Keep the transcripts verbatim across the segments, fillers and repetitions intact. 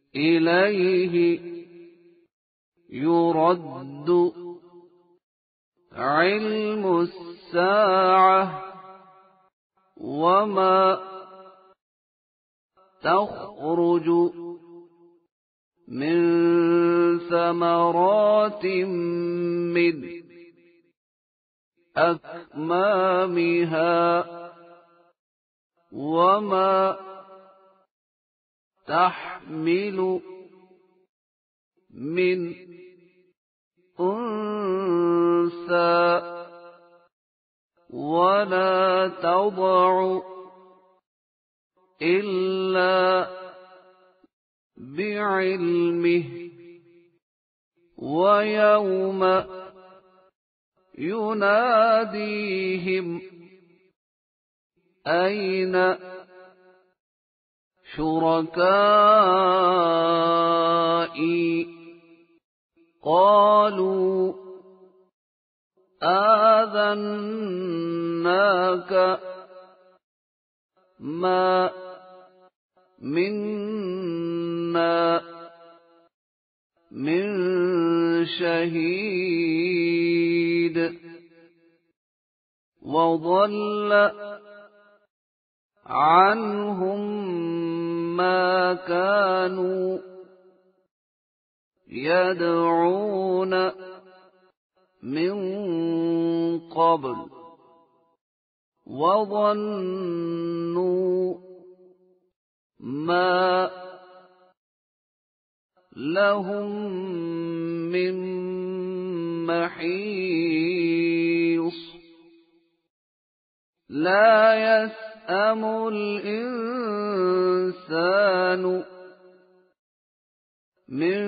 إليه يرد علم الساعة وما تخرج من ثمرات من أكمامها وما تحمل من أنثى ولا تضع إلا بعلمه ويوم يناديهم أين شركائي قالوا آذناك ما منا من شهيد وضل عنهم ما كانوا يدعون من قبل وظنوا ما لهم من محيص لا يسأم الإنسان من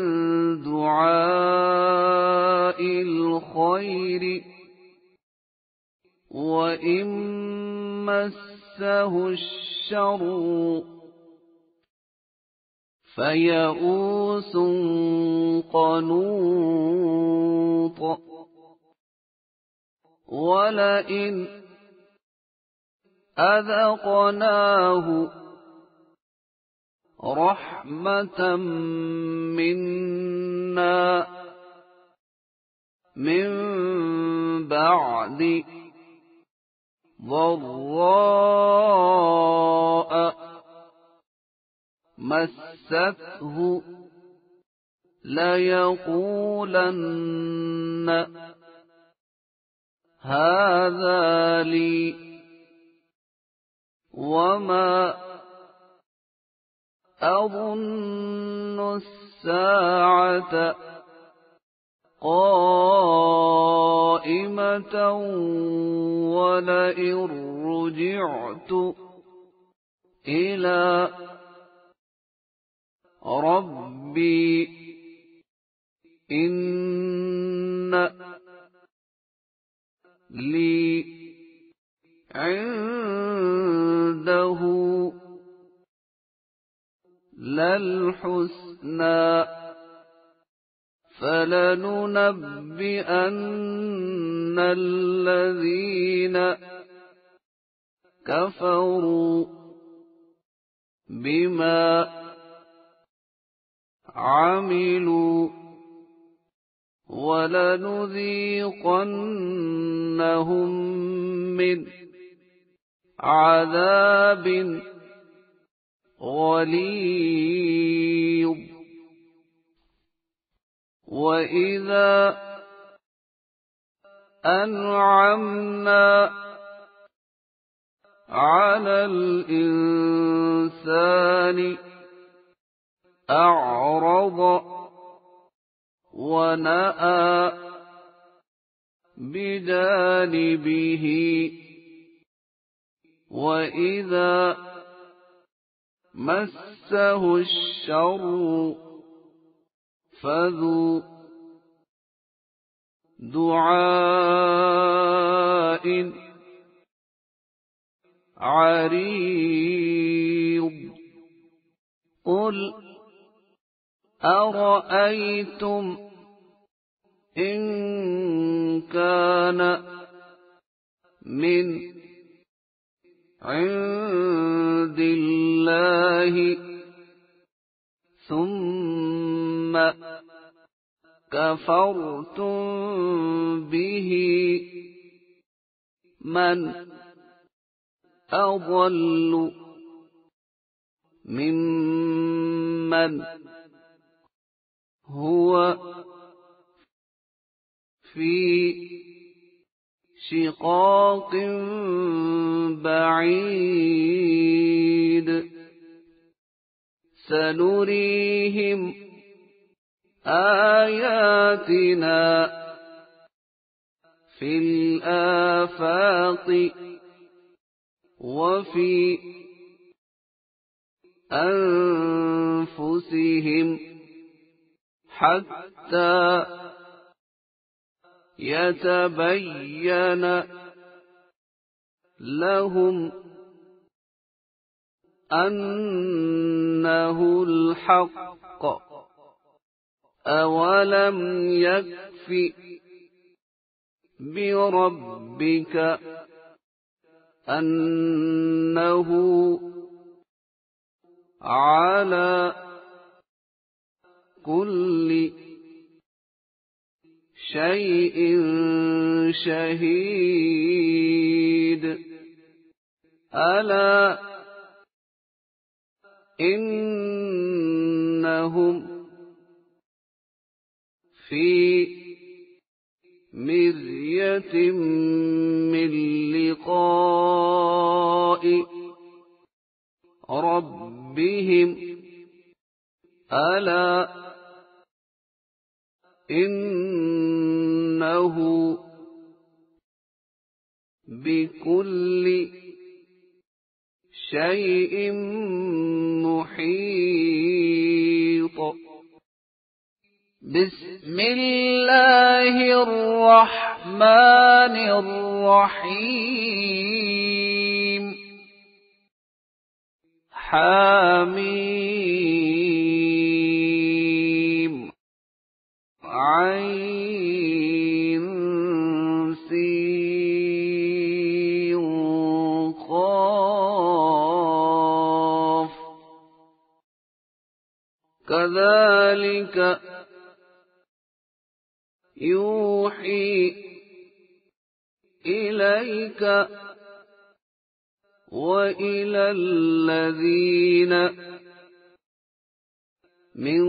دعاء الخير وإن مسه الشر فيئوس قنوط ولئن أذقناه رحمة منا من بعد ضراء مسته ليقولن هذا لي وما أظن الساعة قائمة ولئن رجعت إلى ربي إن لي عنده للحسنى فلننبئن الذين كفروا بما عملوا ولنذيقنهم من عذاب غليظ وإذا أنعمنا على الإنسان أعرض ونأى بجانبه وإذا مسه الشر فذو دعاء عريض قل أرأيتم إن كان من عند الله ثم كفرتم به من أضل ممن هو في شقاق بعيد سنريهم آياتنا في الآفاق وفي أنفسهم حتى يتبين لهم أنه الحق أولم يكف بربك أنه على كل شيء شهيد ألا إنهم في مرية من لقاء ربهم ألا إنه بكل شيء محيط. بسم الله الرحمن الرحيم حميم عين سين قاف كذلك يوحي إليك وإلى الذين من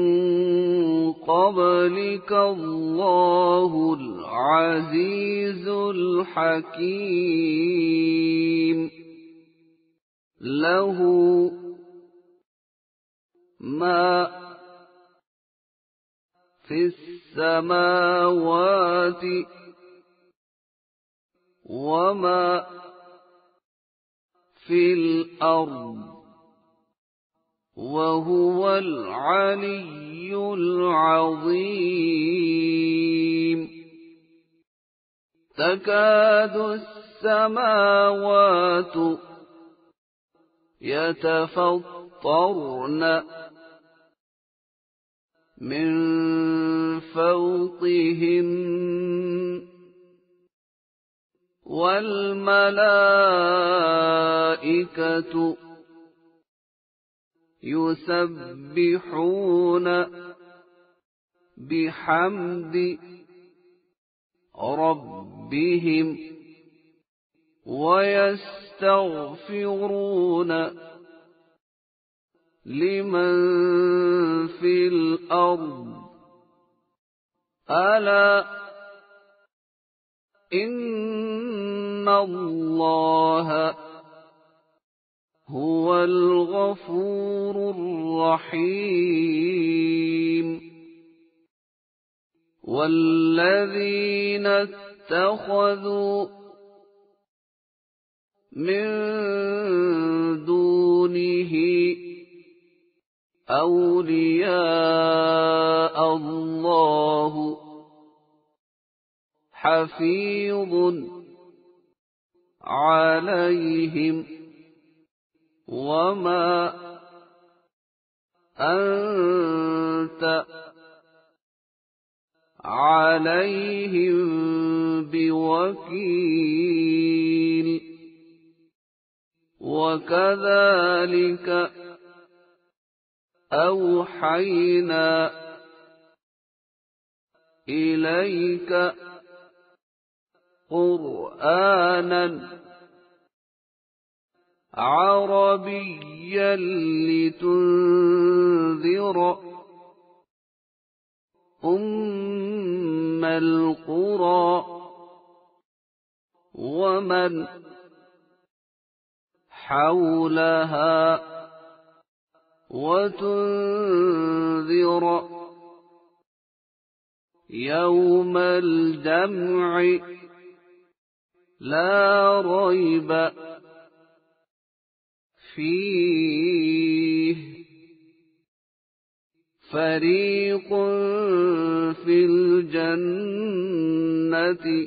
قبلك الله العزيز الحكيم له ما في السماوات وما في الأرض وهو العلي العظيم. تكاد السماوات يتفطرن من فوقهن والملائكة يسبحون بحمد ربهم ويستغفرون لمن في الأرض ألا إن الله هو الغفور الرحيم. والذين اتخذوا من دونه أولياء الله حفيظ عليهم وما أنت عليهم بوكيل. وكذلك أوحينا إليك قرآنا عربيا لتنذر أم القرى ومن حولها وتنذر يوم الجمع لا ريب فيه فريق في الجنة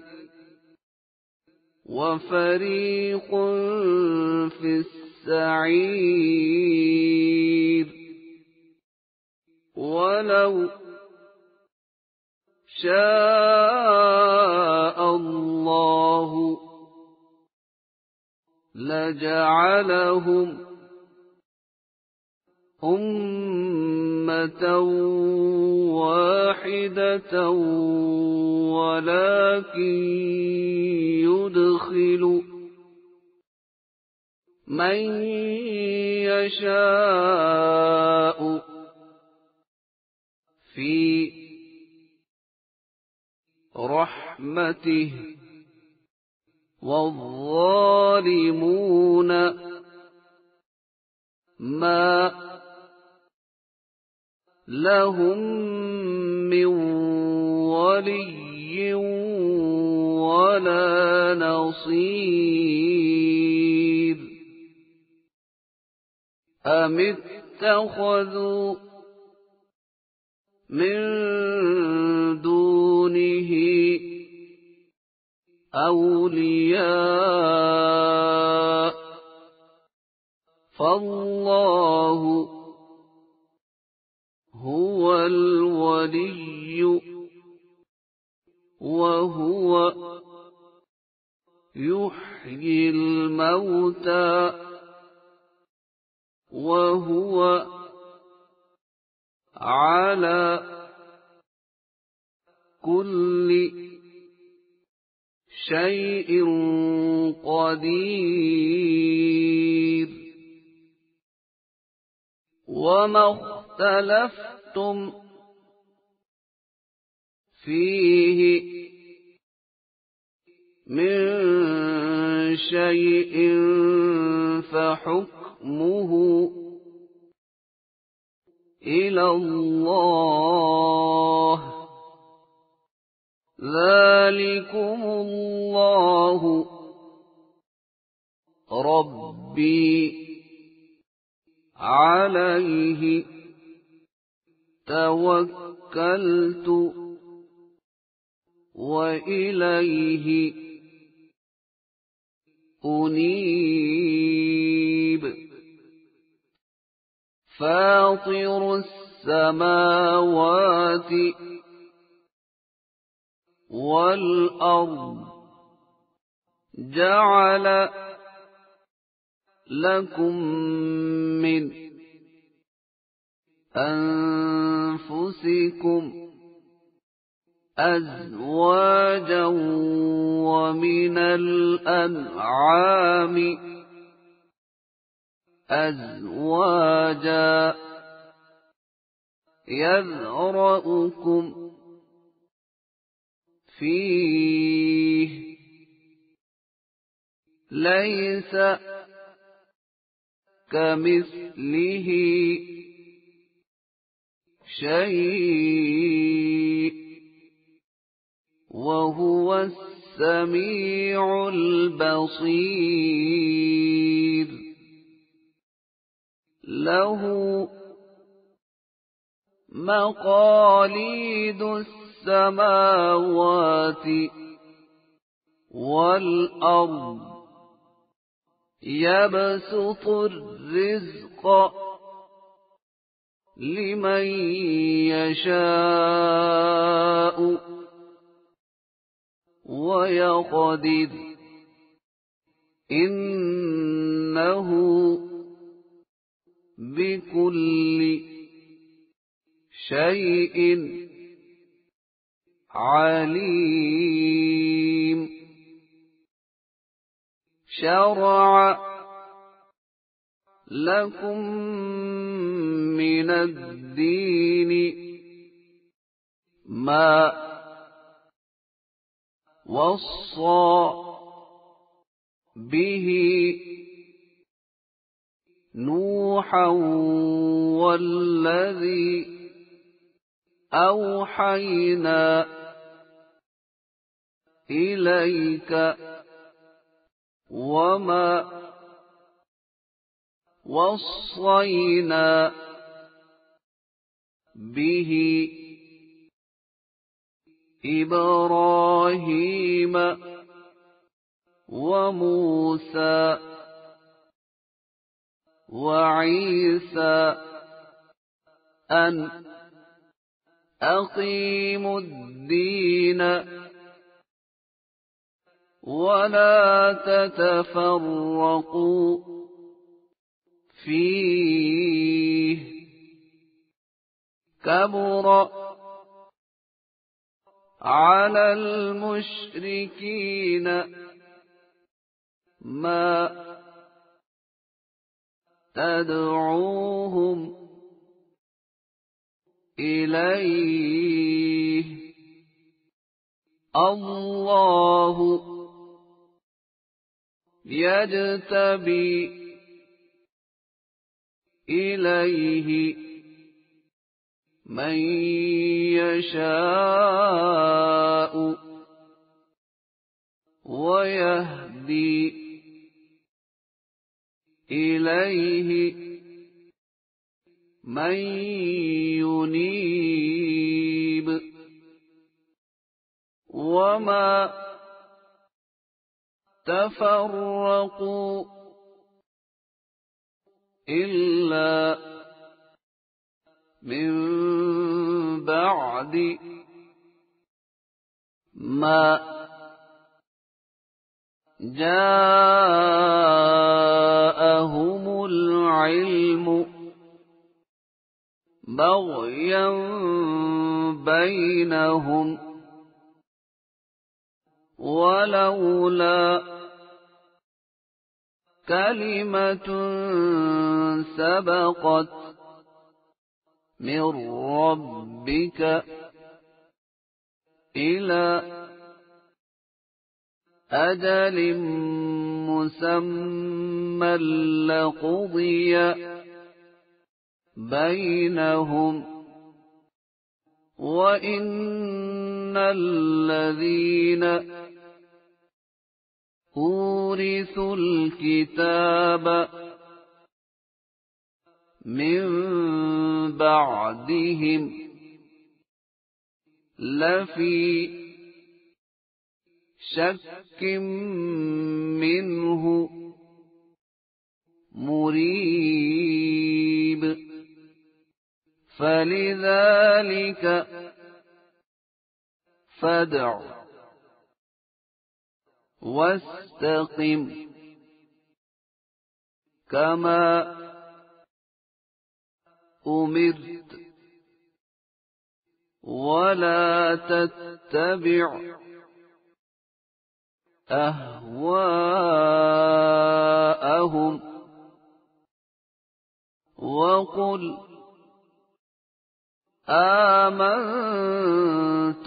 وفريق في السعير ولو شاء الله لجعلهم أمة واحدة ولكن يدخل من يشاء في رحمته والظالمون ما لهم من ولي ولا نصير أم اتخذوا من دونه أولياء فالله هو الولي وهو يحيي الموتى وهو على كل شيء قدير وما اختلفتم فيه من شيء فحكمه إلى الله ذلكم الله ربي عليه توكلت وإليه أنيب فاطر السماوات والأرض جعل لكم من أنفسكم أزواجا ومن الأنعام أزواجا يذرأكم فيه ليس كمثله شيء وهو السميع البصير له مقاليد السماوات والأرض يبسط الرزق لمن يشاء ويقدر إنه بكل شيء عليم شرع لكم من الدين ما وصى به نوحا والذي أوحينا إليك وما وصينا به إبراهيم وموسى وعيسى أن أقيموا الدين ولا تتفرقوا فيه كبر على المشركين ما تدعوهم إليه الله يجتبي إليه من يشاء ويهدي إليه من ينيب وما تفرقوا إلا من بعد ما جاءهم العلم بغيا بينهم ولولا كلمة سبقت من ربك إلى أجل مسمى لقضي بينهم وإن الذين أورثوا الكتاب من بعدهم لفي شك منه مريب فلذلك فادع واستقم كما أمرت ولا تتبع أهواءهم وقل آمنت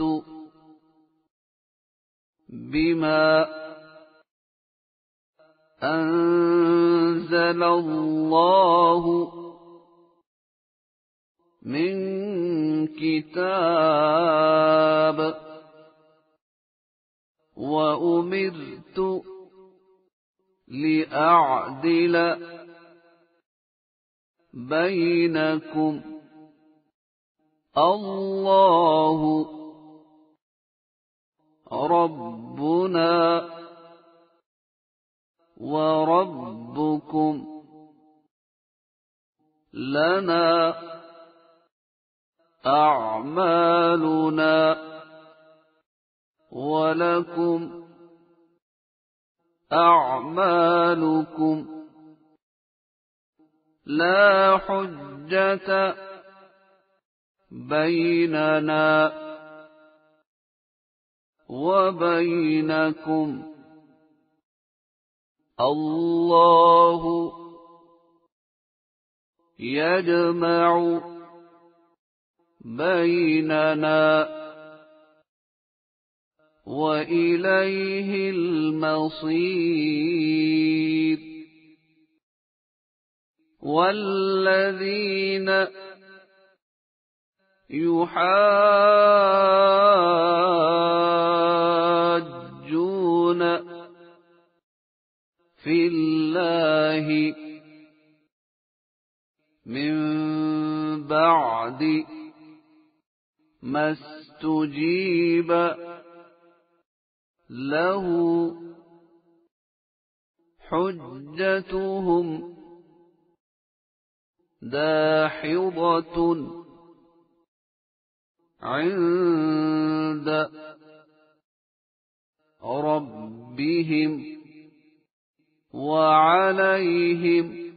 بما أنزل الله من كتاب وأمرت لأعدل بينكم الله ربنا وربكم لنا أعمالنا ولكم أعمالكم لا حجة بيننا وبينكم الله يجمع بيننا وإليه المصير والذين يحاجون في الله من بعد ما استجيب له حجتهم داحضة عند ربهم وعليهم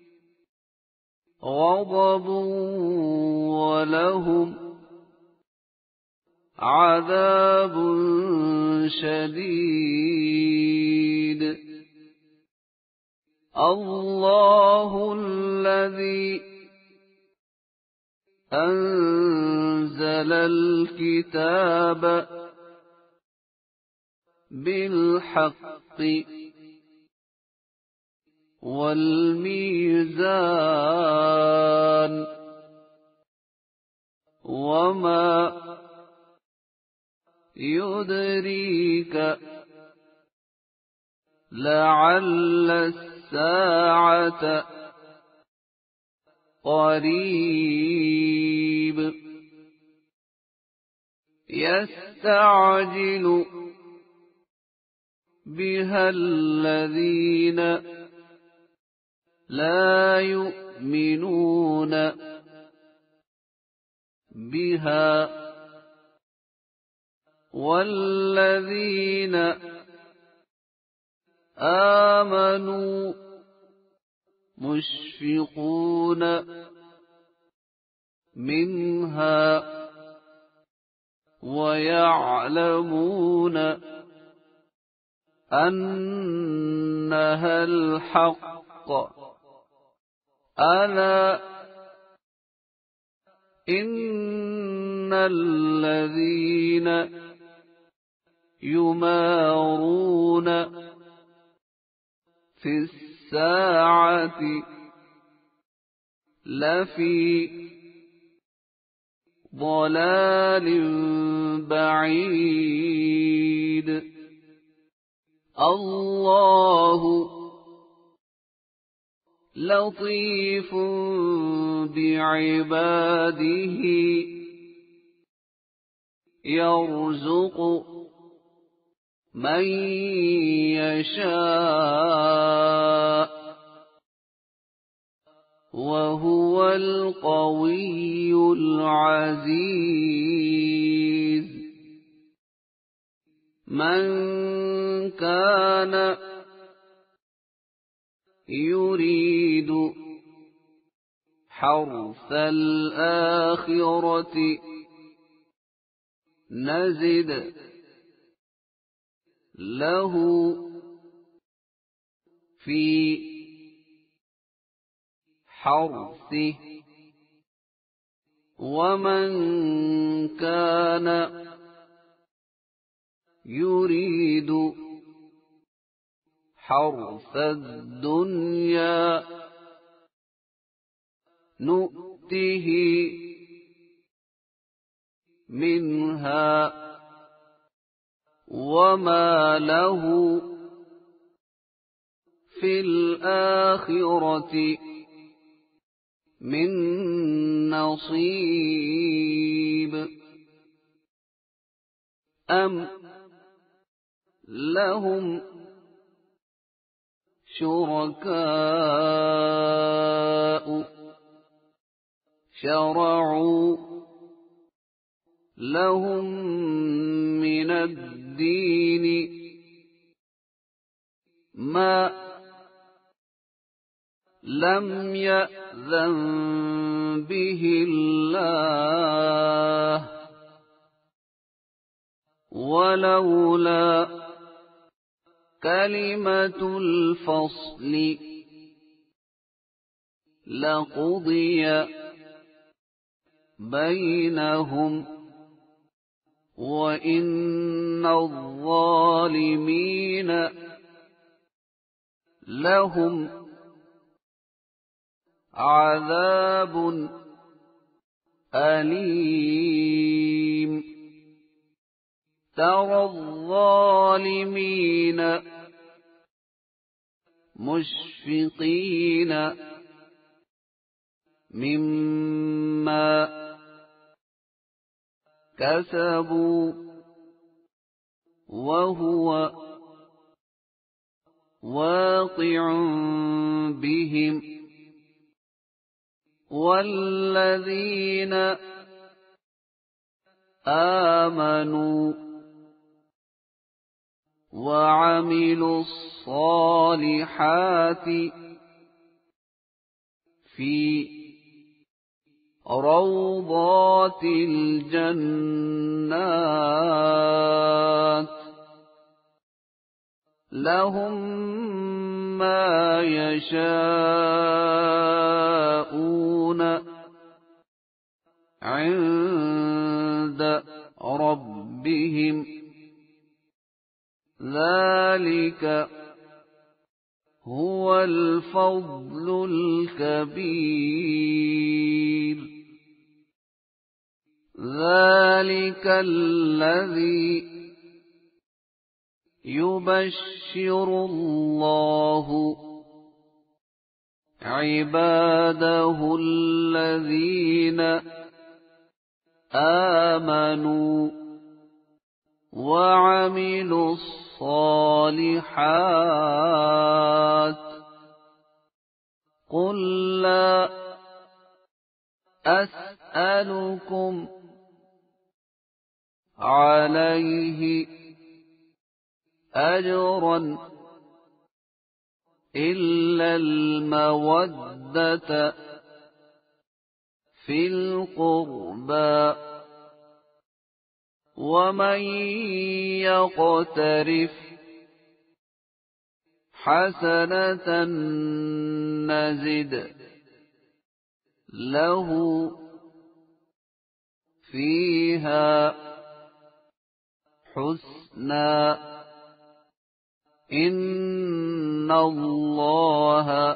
غضب ولهم عذاب شديد الله الذي أنزل الكتاب بالحق والميزان وما يدريك لعل الساعة قريب يستعجل بها الذين لا يؤمنون بها والذين آمنوا مشفقون منها ويعلمون أنها الحق ألا إن الذين يمارون في الساعة لفي ضلال بعيد الله لطيف بعباده يرزق من يشاء وهو القوي العزيز من كان يريد حرث الآخرة نزد له في حرثه ومن كان يريد حرث الدنيا نؤته منها وما له في الآخرة من نصيب أم لهم شركاء شرعوا لهم من الدين ما لم يأذن به الله ولولا كلمة الفصل لقضي بينهم وإن الظالمين لهم عذاب أليم ترى الظالمين مشفقين مما كسبوا وهو واقع بهم والذين آمنوا وعملوا الصالحات في روضات الجنات لهم ما يشاءون عند ربهم ذلك هو الفضل الكبير ذلك الذي يبشر الله عباده الذين آمنوا وعملوا الصالحات قل لا أسألكم عليه أجرا إلا المودة في القربى ومن يقترف حسنة نزد له فيها حسنا إن الله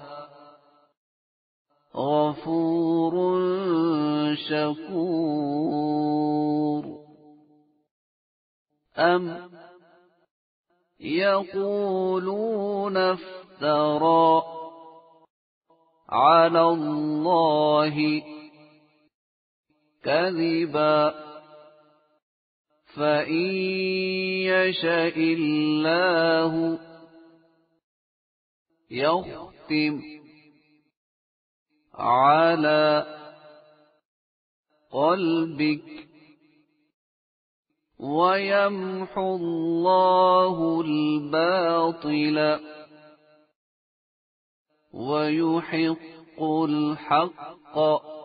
غفور شكور أم يقولون افترى على الله كذبا فإن يشاء الله يختم على قلبك ويمحو الله الباطل ويحق الحق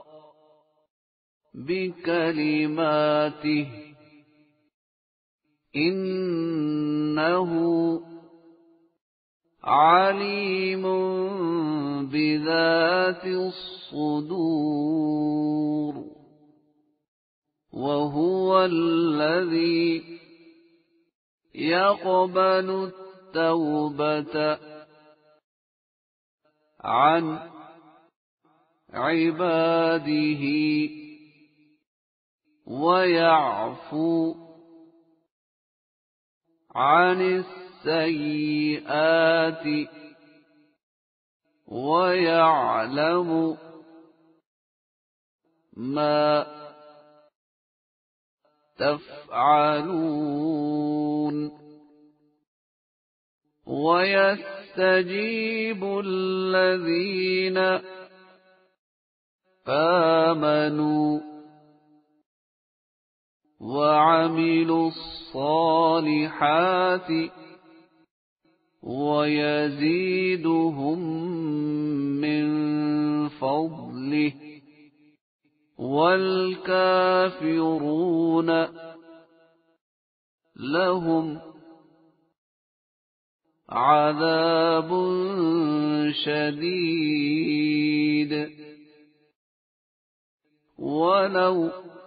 بكلماته إنه عليم بذات الصدور وهو الذي يقبل التوبة عن عباده ويعفو عن السيئات ويعلم ما تفعلون ويستجيب الذين آمنوا وعملوا الصالحات ويزيدهم من فضله والكافرون لهم عذاب شديد ولو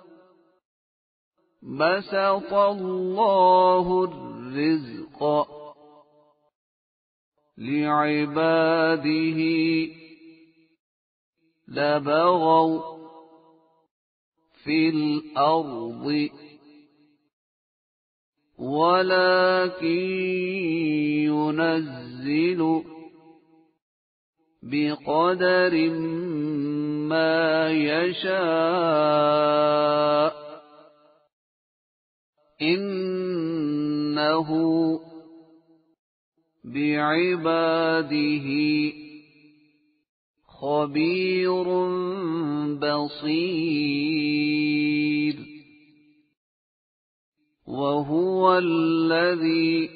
بسط الله الرزق لعباده لبغوا في الأرض ولكن ينزل بقدر ما يشاء إنه بعباده خبير بصير وهو الذي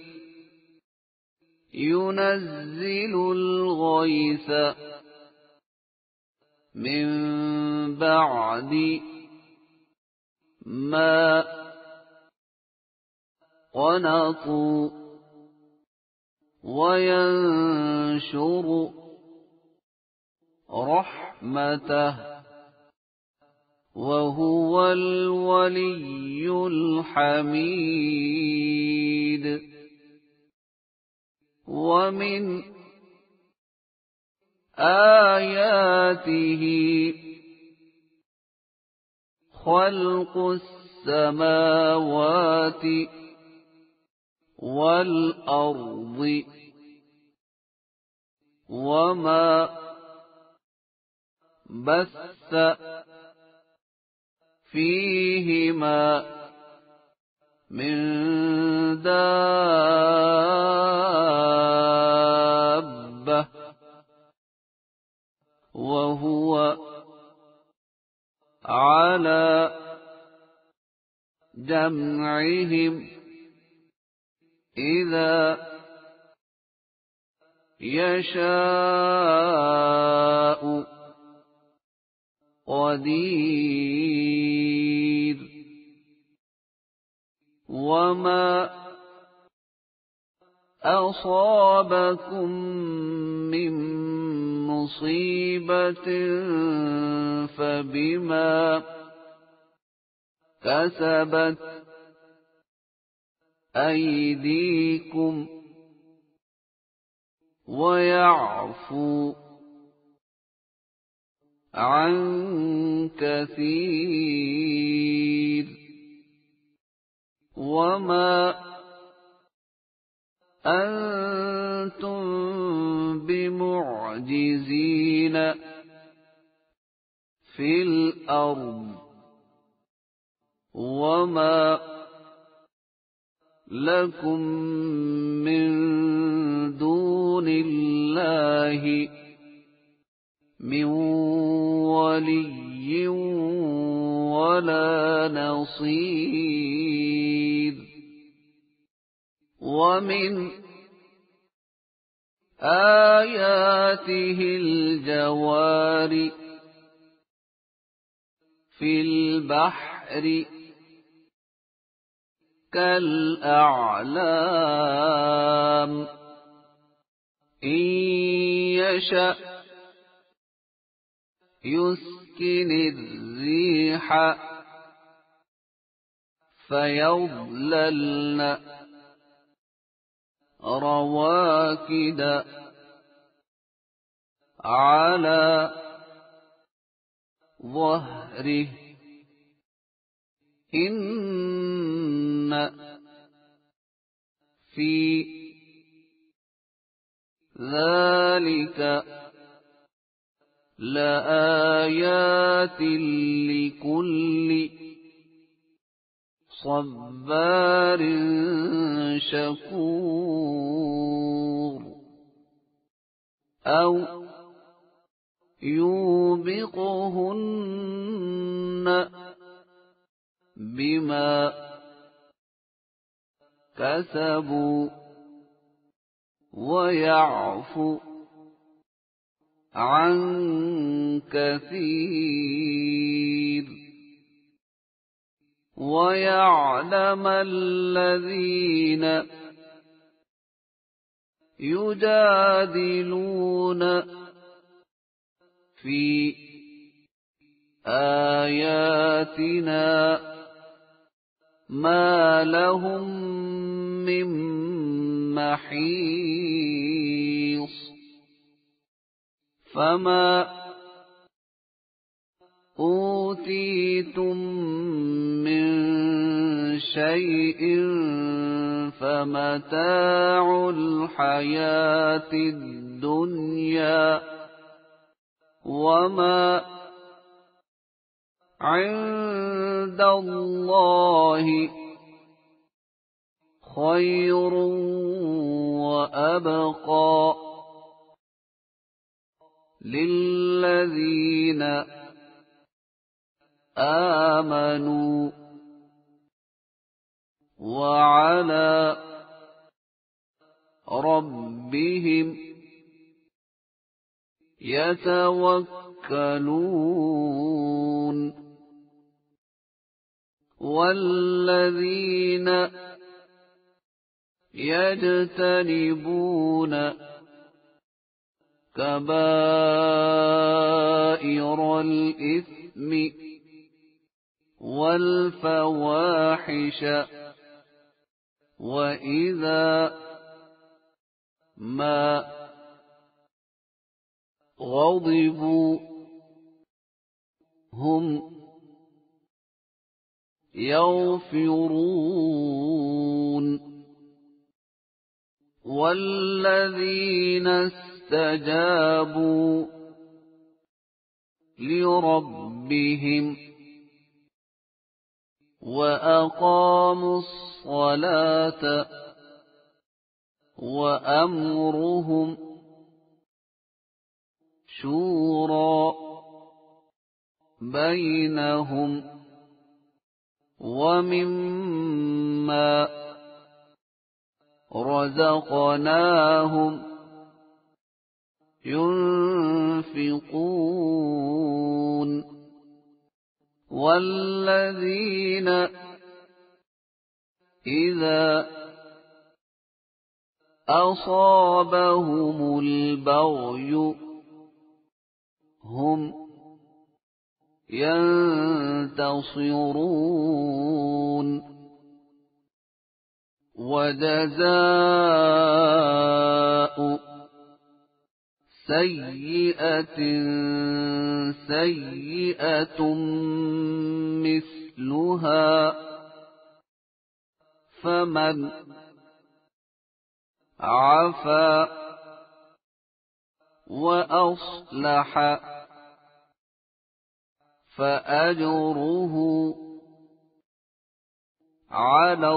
ينزل الغيث من بعد ما قنطوا وينشر رحمته وهو الولي الحميد ومن آياته خلق السماوات والأرض وما بث فيهما من دابة وهو على جمعهم إذا يشاء قدير وما أصابكم من مصيبة فبما كسبت أيديكم ويعفو عن كثير وما أنتم بمعجزين في الأرض وما لكم من دون الله من ولي ولا نصير ومن آياته الجوار في البحر كالأعلام إن يشأ يسكن الريح فيظللن رواكد على ظهره إن في ذلك لآيات لكل صبار شكور أو يوبقهن بما كسبوا ويعفو عن كثير ويعلم الذين يجادلون في آياتنا ما لهم من محيص فما أوتيتم من شيء فمتاع الحياة الدنيا وما عند الله خير وأبقى للذين آمنوا وعلى ربهم يتوكلون والذين يجتنبون كبائر الإثم والفواحش وإذا ما غضبوا هم يغفرون والذين استجابوا لربهم وأقاموا الصلاة وأمرهم شورى بينهم ومما رزقناهم ينفقون والذين إذا أصابهم البغي هم ينتصرون وجزاء سيئة سيئة مثلها فمن عفا وأصلح فأجره على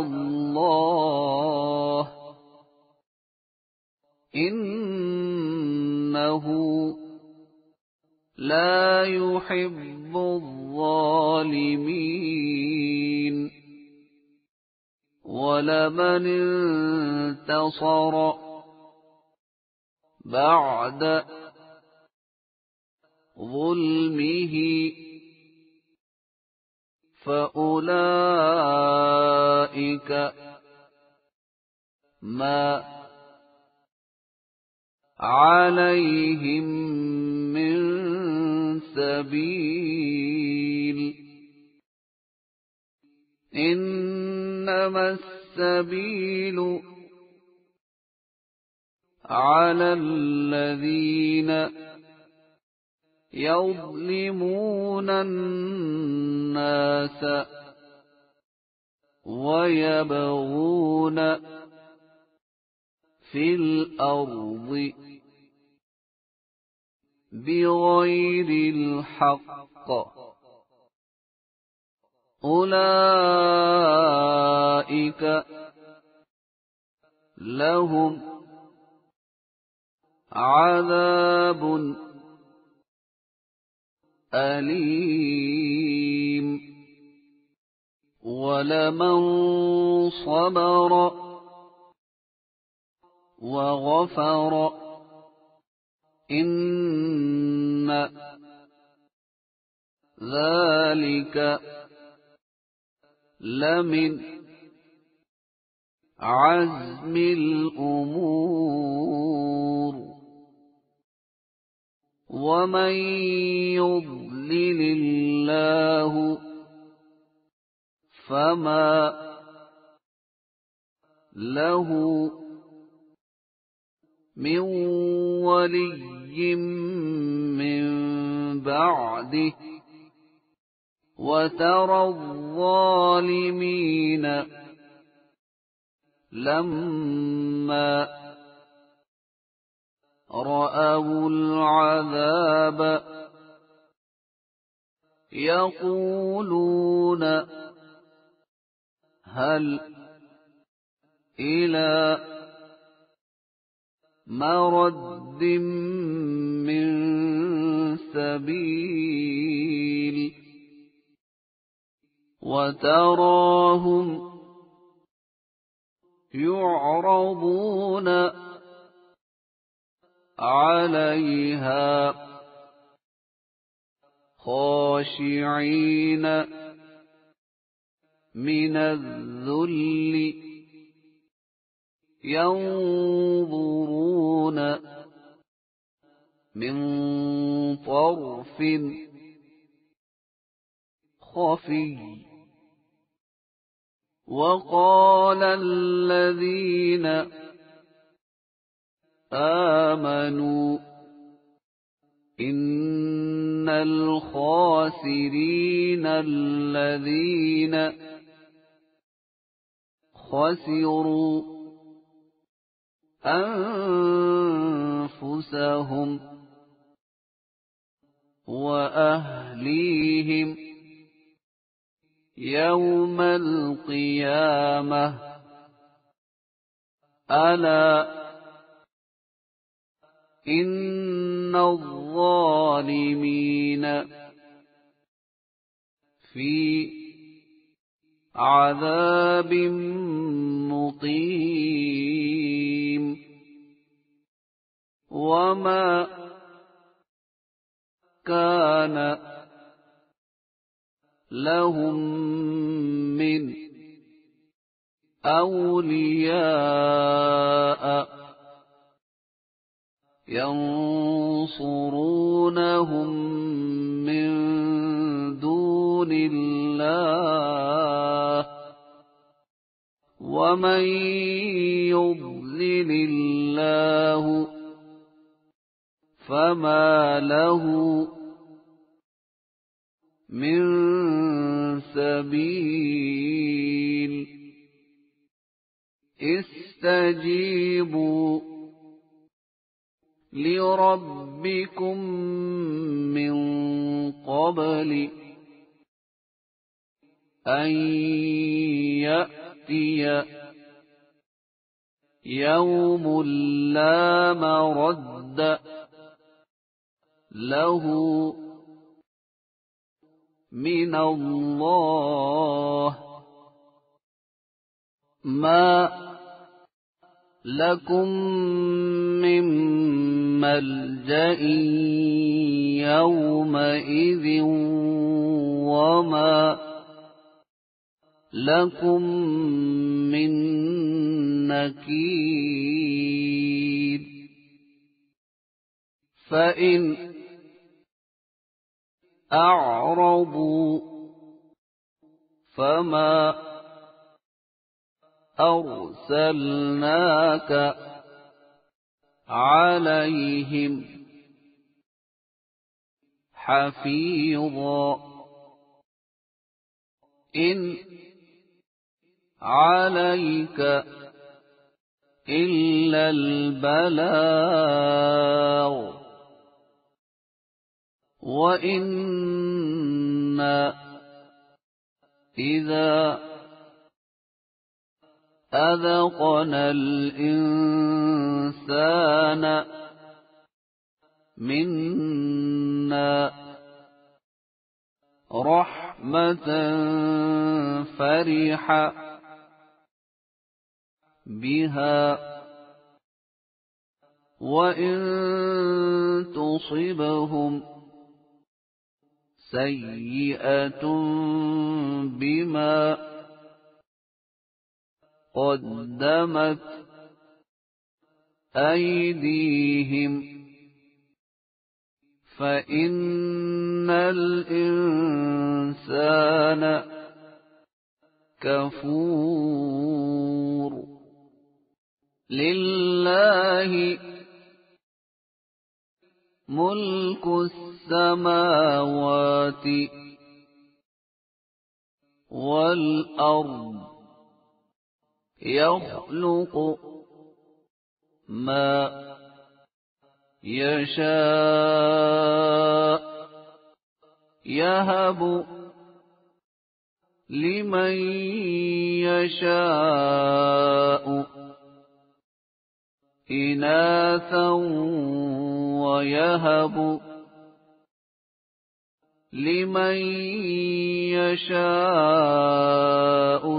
الله إنه لا يحب الظالمين ولمن انتصر بعد ظلمه فأولئك ما عليهم من سبيل إنما السبيل على الذين يظلمون الناس ويبغون في الأرض بغير الحق أولئك لهم عذاب أليم ولمن صبر وغفر إن ذلك لمن عزم الأمور ومن يضلل الله فما له من ولي من بعده وترى الظالمين لما رأوا العذاب يقولون هل إلى مرد من سبيل وتراهم يعرضون عليها خاشعين من الذل ينظرون من طرف خفي وقال الذين آمنوا إن الخاسرين الذين خسروا أنفسهم وأهليهم يوم القيامة ألا إن الظالمين في عذاب مقيم وما كان لهم من أولياء ينصرونهم من دون الله ومن يضلل الله فما له من سبيل استجيبوا لربكم من قبل أن يأتي يوم لا مرد له من الله ما لكم من ملجأ يومئذ وما لكم من نكير فإن أعرضوا فما أرسلناك عليهم حفيظا إن عليك إلا البلاغ وإنا إذا أذقنا الإنسان منا رحمة فرح بها وإن تصبهم سيئة بما قدمت أيديهم فإن الإنسان كفور لله ملك السماوات والأرض يخلق ما يشاء يهب لمن يشاء إناثا ويهب لمن يشاء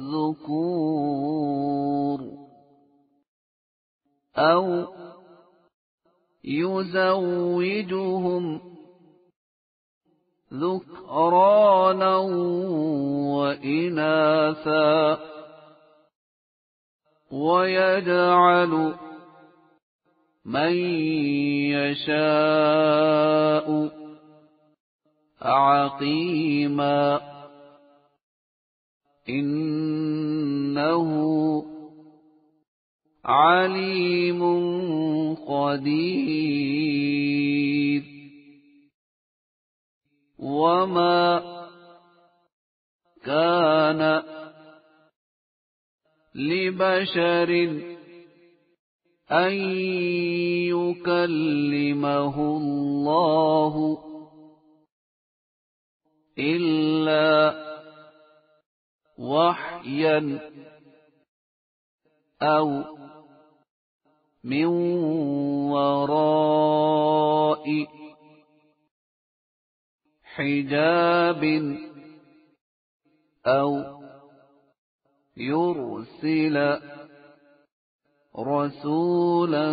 الذكور أو يزوجهم ذكرانا وإناثا ويجعل من يشاء عقيما إنه عليم قدير وما كان لبشر أن يكلمه الله إلا وحيا أو من وراء حجاب أو يرسل رسولا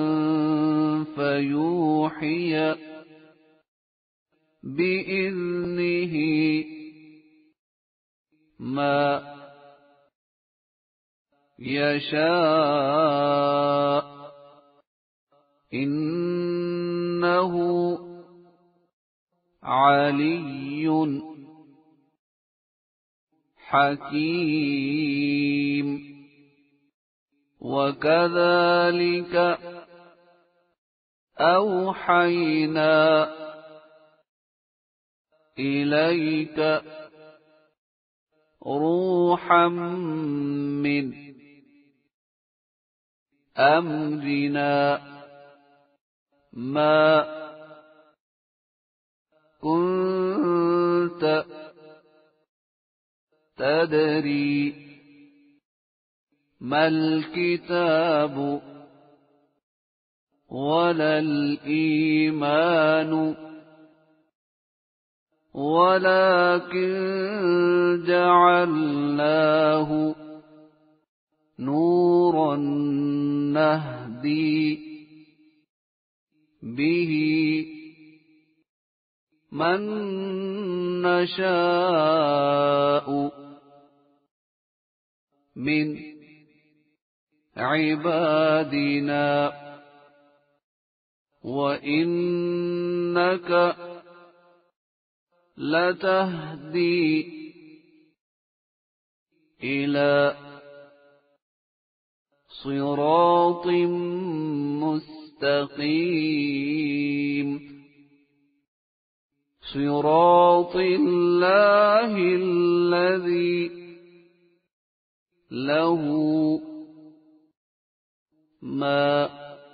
فيوحي بإذنه ما يشاء إنه علي حكيم وكذلك أوحينا إليك روحا من أمرنا ما كنت تدري ما الكتاب ولا الإيمان ولكن جعلناه نورا نهدي به من نشاء من عبادنا وإنك لتهدي إلى صراط مستقيم صراط الله الذي له ما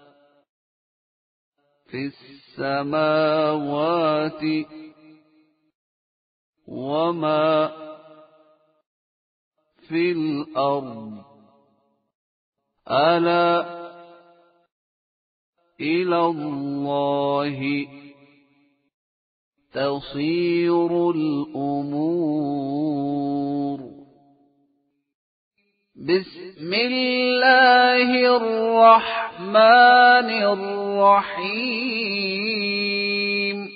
في السماوات وما في الأرض ألا إلى الله تصير الأمور بسم الله الرحمن الرحيم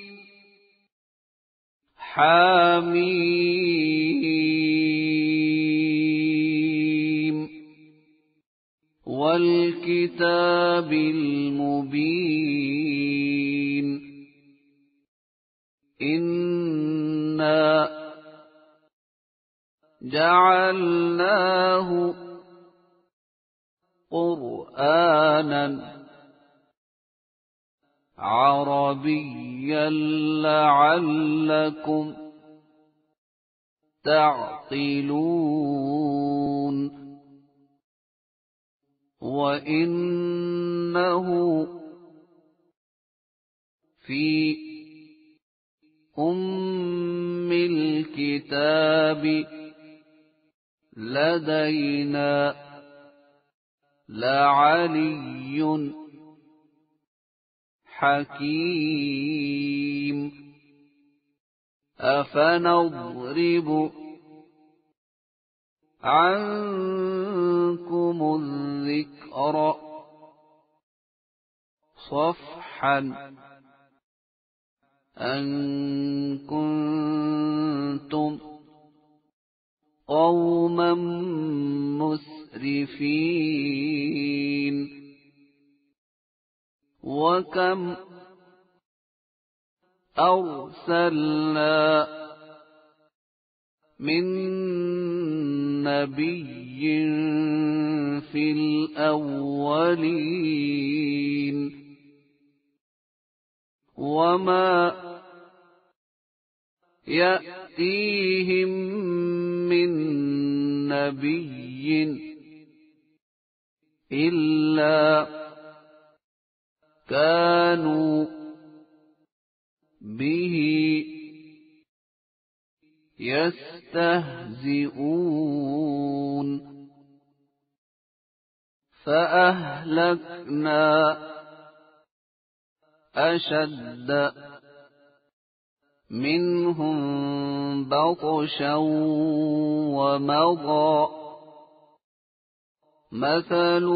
حميم والكتاب المبين إنا جعلناه قرآنا عربيا لعلكم تعقلون وإنه في أم الكتاب لدينا لعلي حكيم أفنضرب عنكم الذكر صفحا أن كنتم قوما مسرفين وكم أرسلنا من نبي في الأولين وما يأتيهم من نبي إلا كانوا به يستهزئون فأهلكنا أشد منهم بطشا ومضى مثل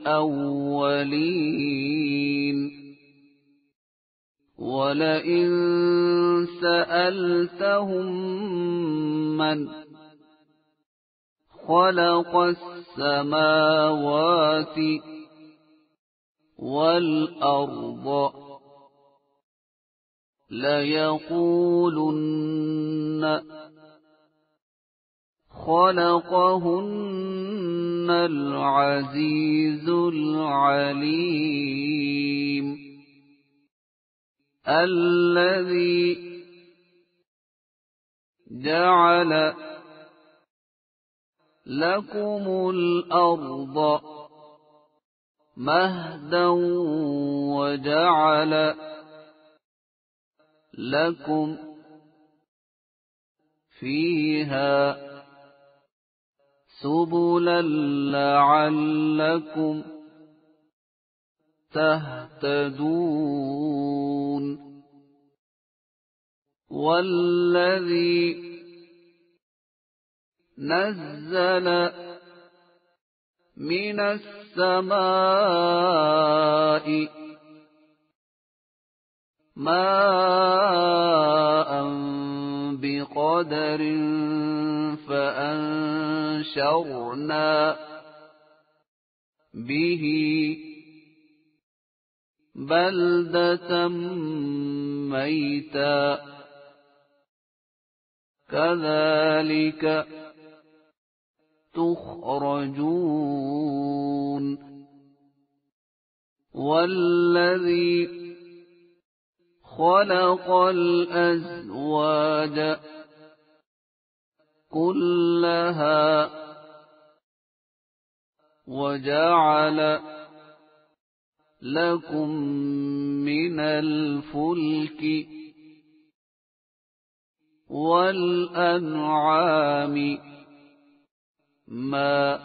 الأولين ولئن سألتهم من خلق السماوات والأرض ليقولن خلقهن العزيز العليم الذي جعل لكم الأرض مهدا وجعل لكم فيها سبلا لعلكم تهتدون والذي نزل من السماء ماء بقدر فأنشرنا به بلدة ميتا كذلك تخرجون والذي خلق الأزواج كلها وجعل لكم من الفلك والأنعام ما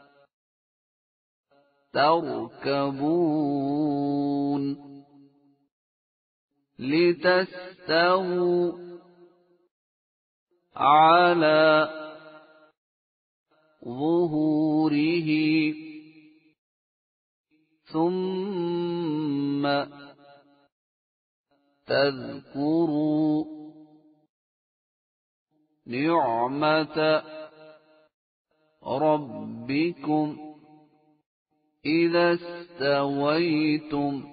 تركبون لتستووا على ظهوره ثم تذكروا نعمة ربكم إذا استويتم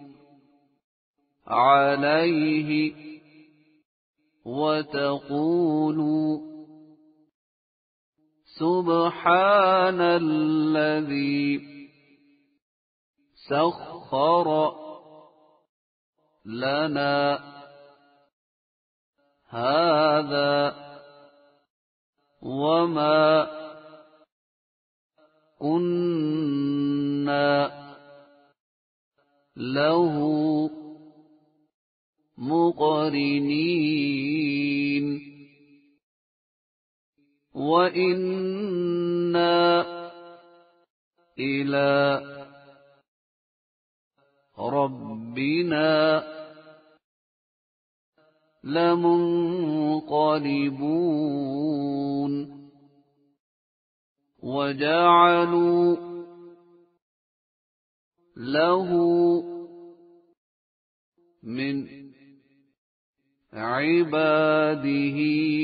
عليه وتقولوا سبحان الذي سخر لنا هذا وما كنا له مقرنين وإنا إلى ربنا لمنقلبون وجعلوا له من عباده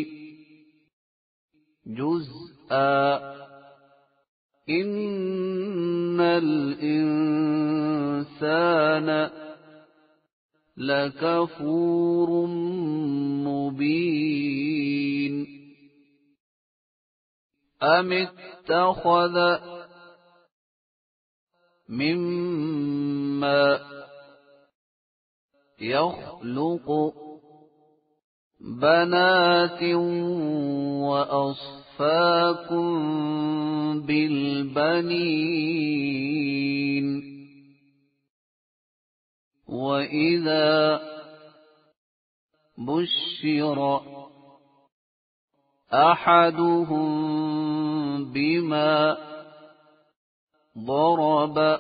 جزءا إن الإنسان لكفور مبين أم اتخذ مما يخلق بنات وأصفاكم بالبنين وإذا بشر أحدهم بما ضرب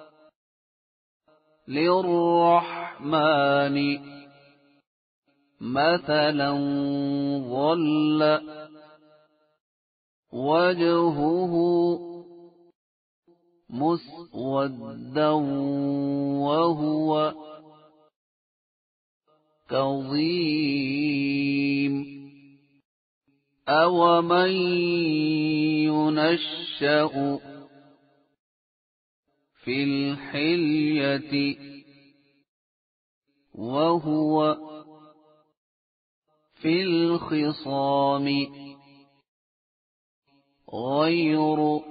للرحمن مثلا ظل وجهه مسودا وهو كظيم أومن ينشأ في الحلية وهو في الخصام غير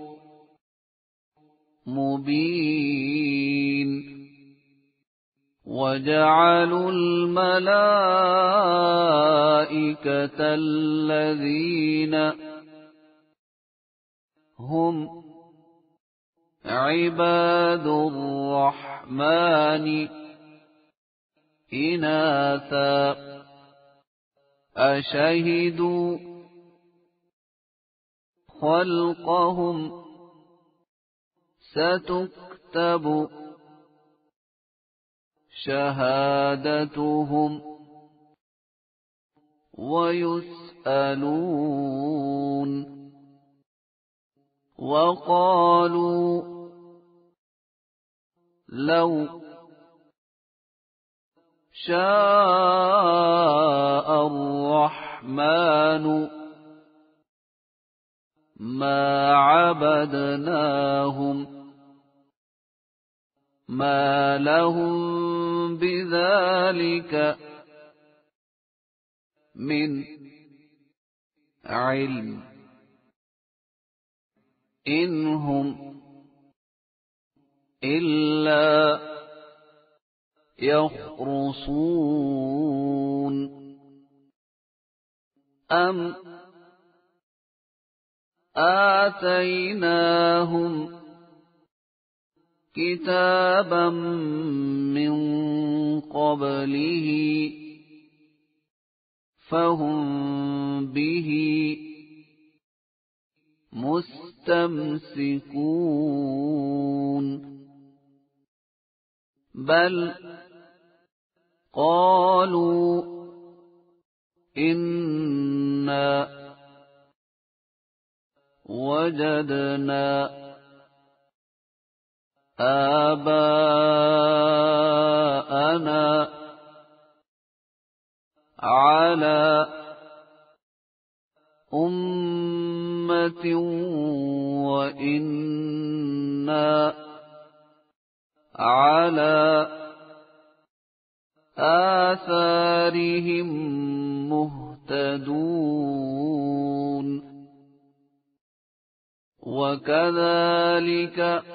مبين وجعلوا الملائكة الذين هم عباد الرحمن إناثا أشهدوا خلقهم ستكتب شهادتهم ويسألون وقالوا لو شاء الرحمن ما عبدناهم ما لهم بذلك من علم إن هم إلا يخرصون أم آتيناهم كتابا من قبله فهم به مستمسكون بل قالوا إنا وجدنا آباءنا على أمة وإنا على آثارهم مهتدون وكذلك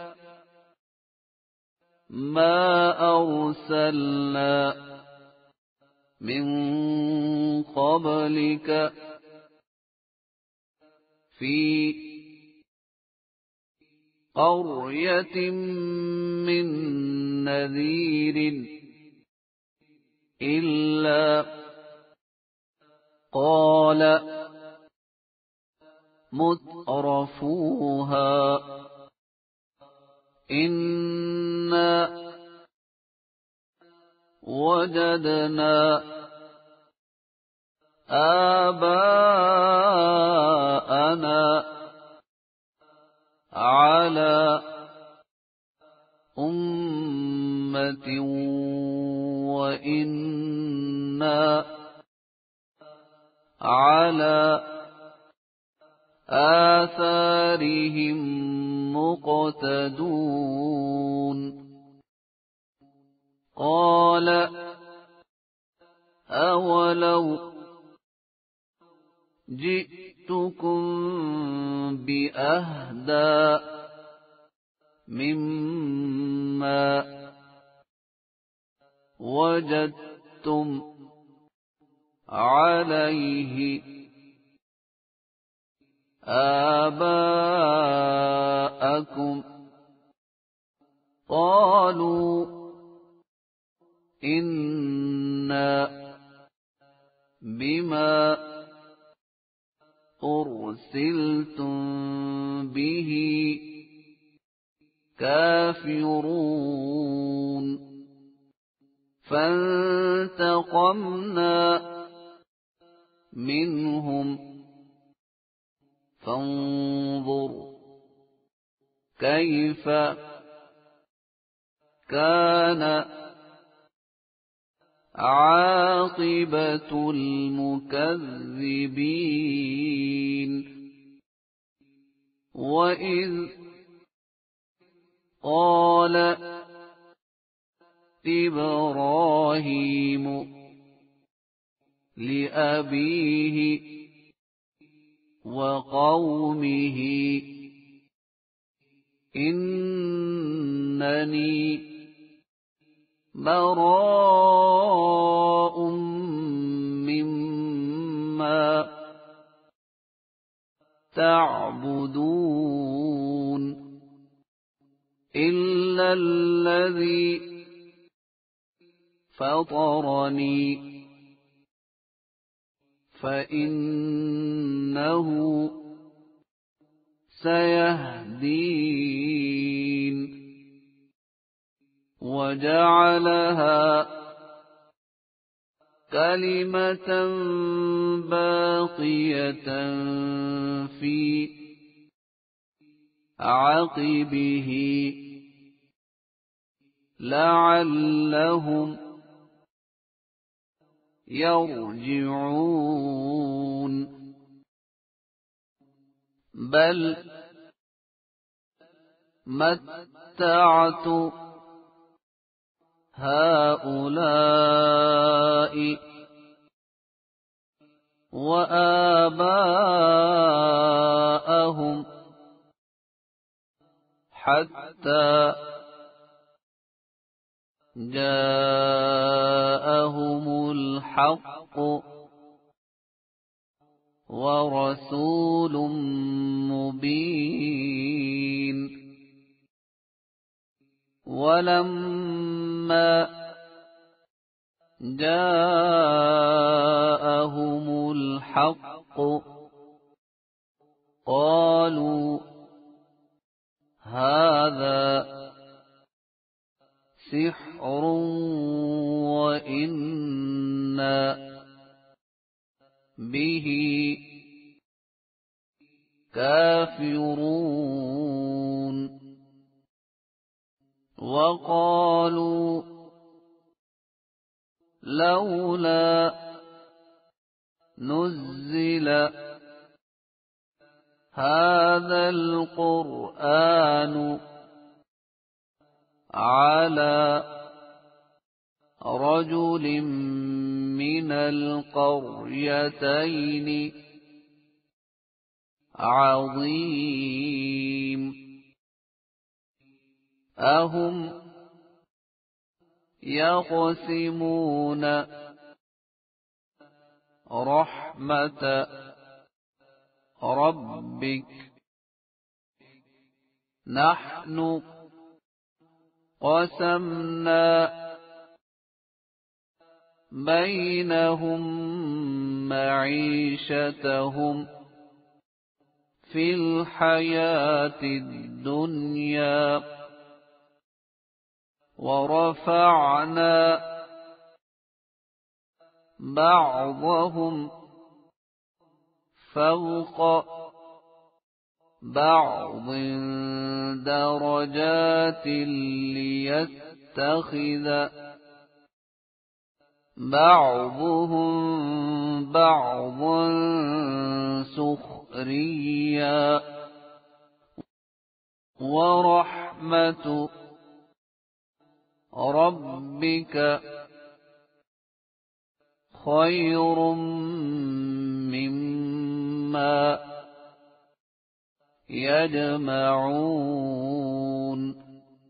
ما أرسلنا من قبلك في قرية من نذير إلا قال مترفوها إنا وجدنا آباءنا على أمة وإنا على آثارهم مقتدون قال أولو جئتكم بأهدى مما وجدتم عليه آباءكم قالوا إنا بما أرسلتم به كافرون فانتقمنا منهم فانظر كيف كان عاقبة المكذبين وإذ قال إبراهيم لأبيه وقومه إنني براء مما تعبدون إلا الذي فطرني فإنه سيهدين وجعلها كلمة باقية في عقبه لعلهم يرجعون بل متعت هؤلاء وآباءهم حتى جاءهم الحق ورسول مبين ولما جاءهم الحق قالوا هذا سحر وإنا به كافرون وقالوا لولا نزل هذا القرآن على رجل من القريتين عظيم أهم يقسمون رحمة ربك نحن قسمنا بينهم معيشتهم في الحياة الدنيا ورفعنا بعضهم فوق بعض درجات ليتخذ بعضهم بعضا سخريا ورحمة ربك خير مما يجمعون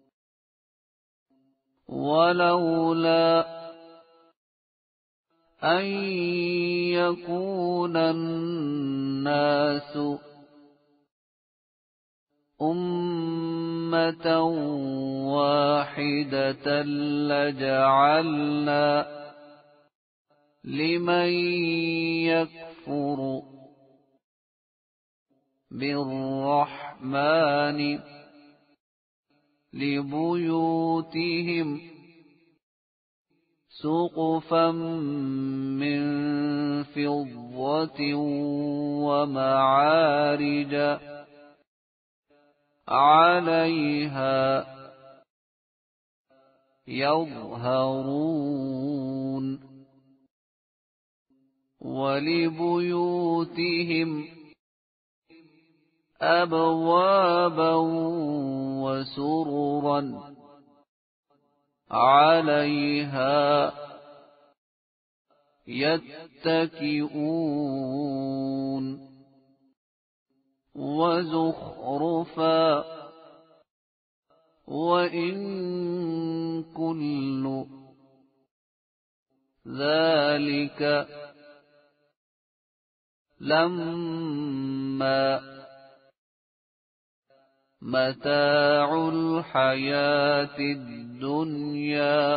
ولولا أن يكون الناس أمة واحدة لجعلنا لمن يكفر بالرحمن لبيوتهم سقفا من فضة ومعارج عليها يظهرون ولبيوتهم أبوابا وسررا عليها يتكئون وزخرفا وإن كل ذلك لما متاع الحياة الدنيا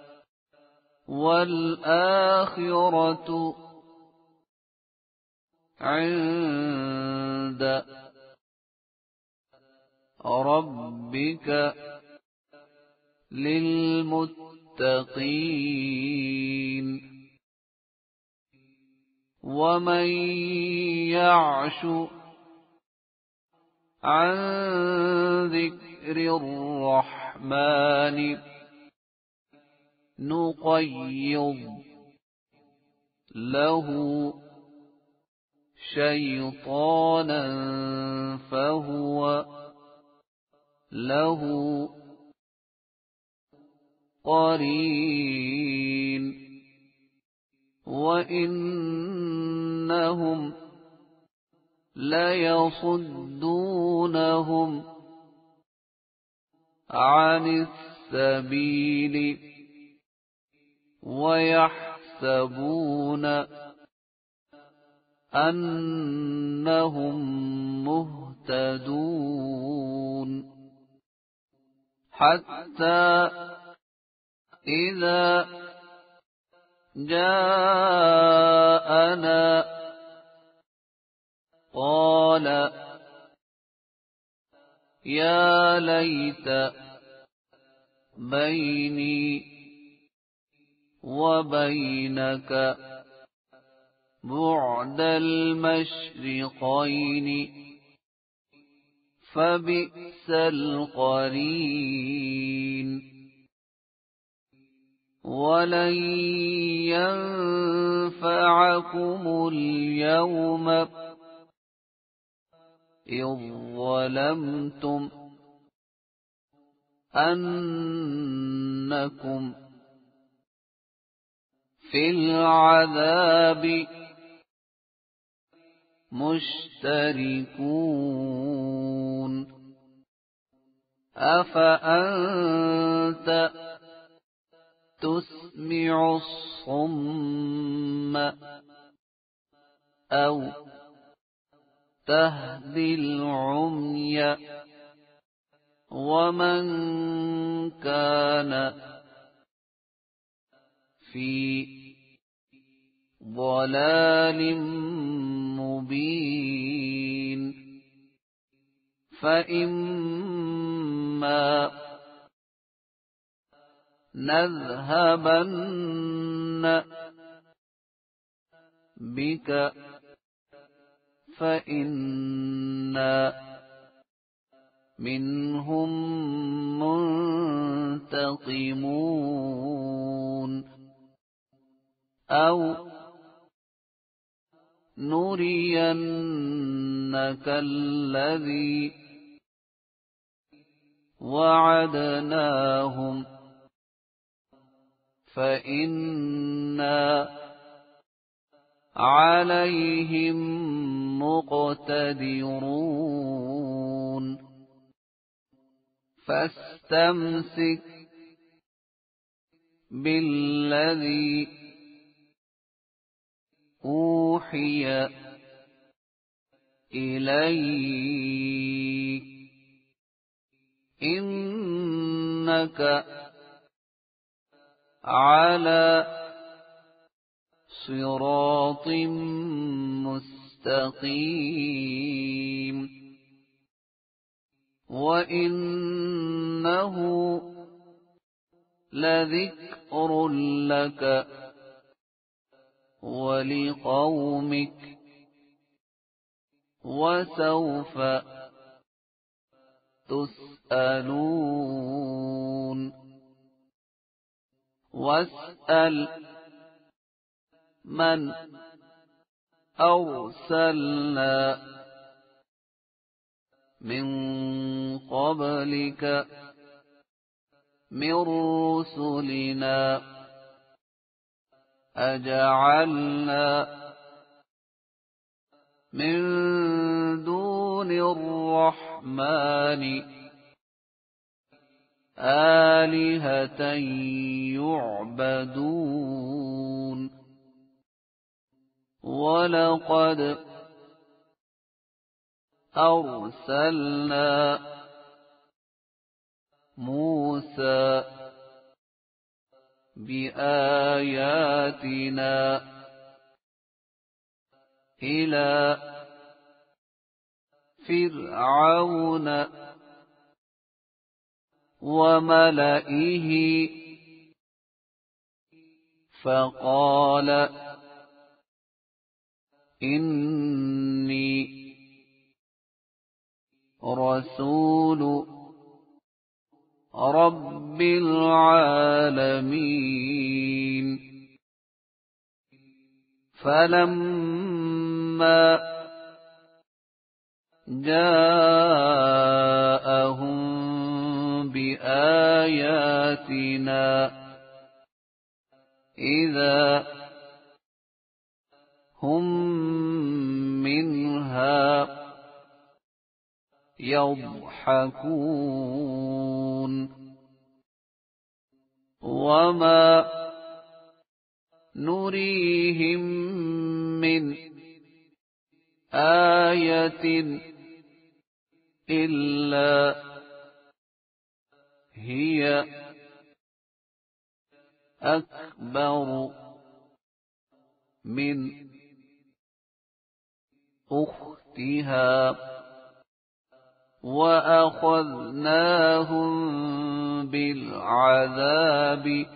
والآخرة عند ربك للمتقين ومن يعش عن ذكر الرحمن نقيض له شيطانا فهو له قرين وإنهم ليصدونهم عن السبيل ويحسبون أنهم مهتدون حتى إذا جاءنا قال يا ليت بيني وبينك بعد المشرقين فبئس القرين ولن ينفعكم اليوم إذ ظلمتم أنكم في العذاب مشتركون أفأنت تسمع الصم أو تهدي العمي ومن كان في ضلال مبين فإما نذهبن بك فإنا منهم منتقمون أو نرينك الذي وعدناهم فإنا عليهم مقتدرون فاستمسك بالذي أوحي إليك إنك على صراط مستقيم وإنه لذكر لك ولقومك وسوف تسألون واسأل من أرسلنا من قبلك من رسلنا أجعلنا من دون الرحمن آلهة يعبدون ولقد أرسلنا موسى بآياتنا إلى فرعون وملئه فقال إني رسول رب العالمين فلما جاءهم بآياتنا إذا هم منها يضحكون وما نريهم من آية إلا هي أكبر من أختها وأخذناهم بالعذاب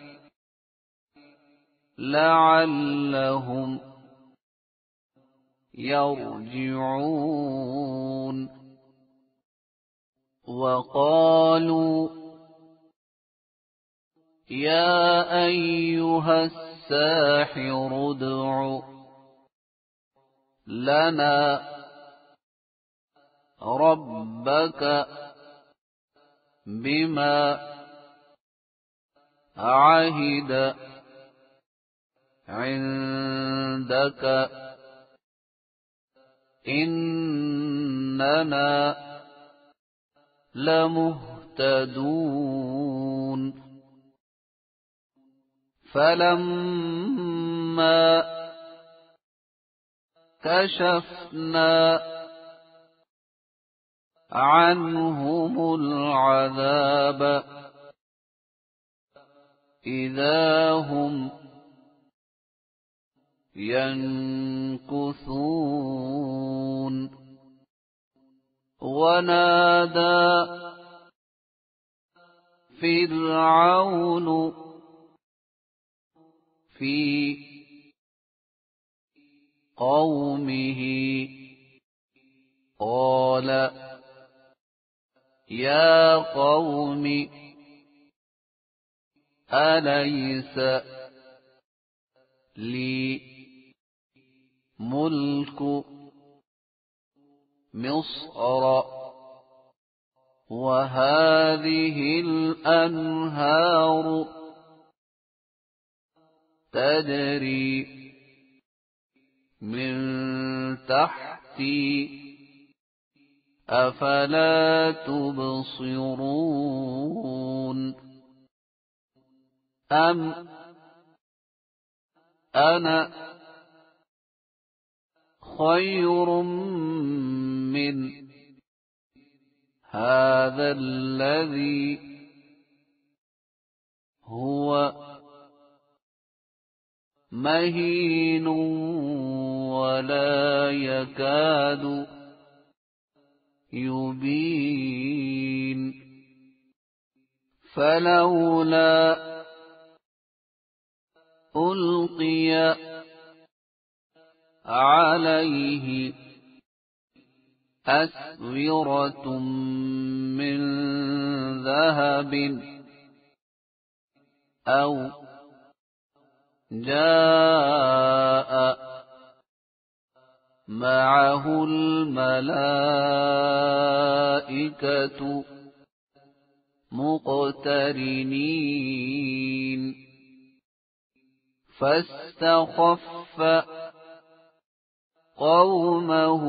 لعلهم يرجعون وقالوا يا أيها الساحر ادع لنا ربك بما عهد عندك إننا لمهتدون فلما كشفنا عنهم العذاب إذا هم ينكثون ونادى فرعون في قومه قال يا قوم أليس لي ملك مصر وهذه الأنهار تجري من تحتي أفلا تبصرون أم أنا خير من هذا الذي هو مهين ولا يكاد يبين فلولا ألقي عليه أسورة من ذهب أو جاء معه الملائكة مقترنين فاستخف قومه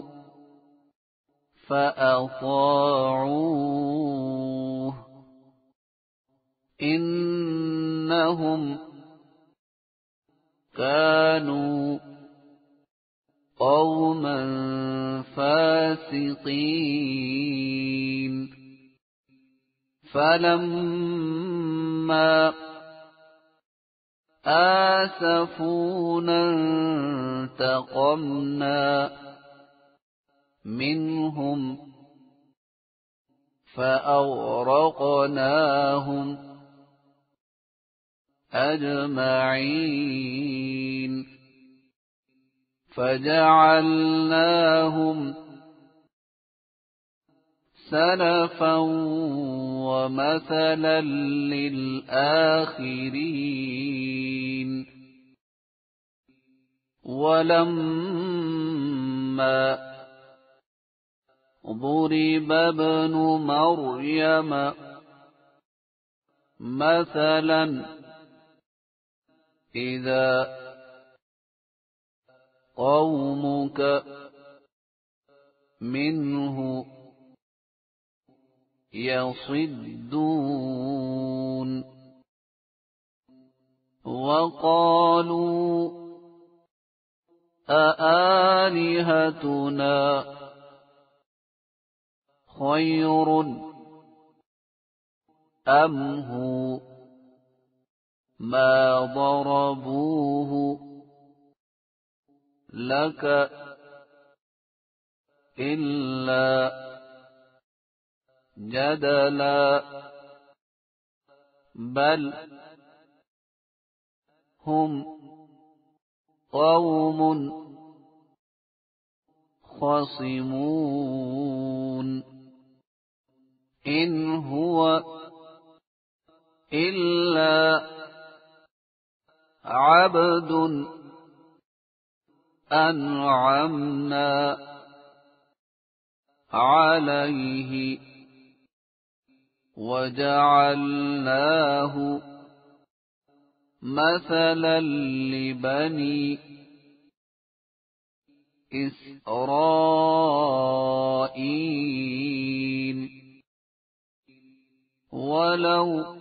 فأطاعوه إنهم كانوا قوما فاسقين فلما آسفونا انتقمنا منهم فأغرقناهم أجمعين فجعلناهم سلفا ومثلا للآخرين ولما ضرب ابن مريم مثلا إذا قومك منه يصدون وقالوا أآلهتنا خير أم هو ما ضربوه لك إلا جدلا بل هم قوم خصمون إن هو إلا عبد أنعمنا عليه وجعلناه مثلا لبني إسرائيل ولو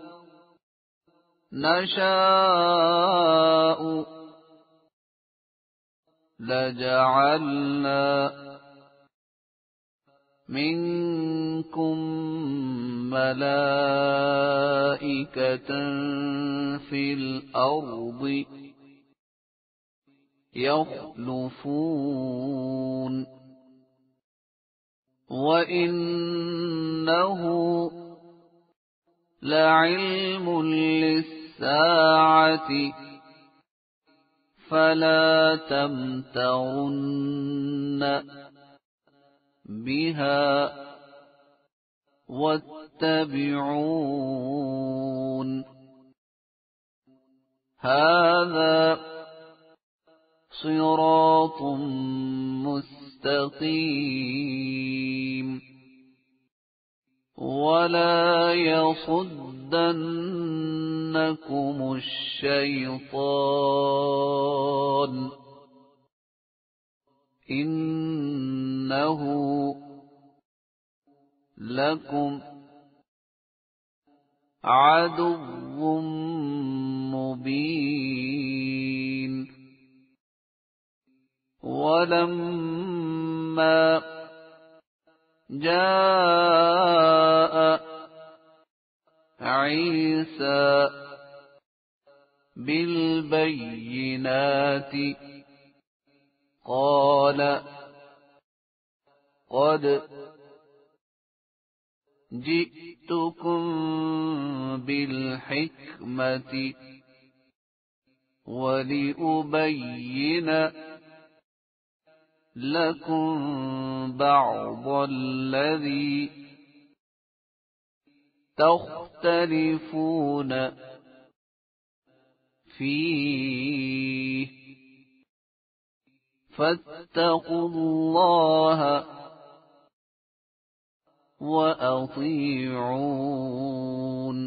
نشاء لجعلنا منكم ملائكة في الأرض يخلفون وإنه لعلم للساعة فلا تمترن بها واتبعون هذا صراط مستقيم ولا يصدنكم الشيطان إنه لكم عدو مبين ولما جاء عيسى بالبينات قال قد جئتكم بالحكمة ولأبين لكم بعض الذي تختلفون فيه فاتقوا الله وأطيعون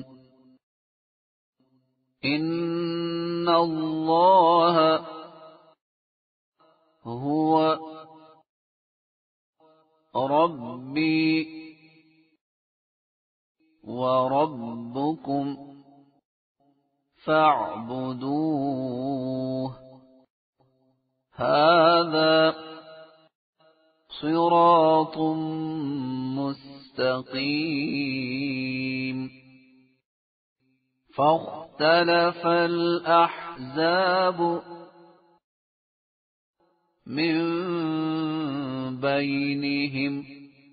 إن الله هو ربي وربكم فاعبدوه هذا صراط مستقيم فاختلف الأحزاب من بينهم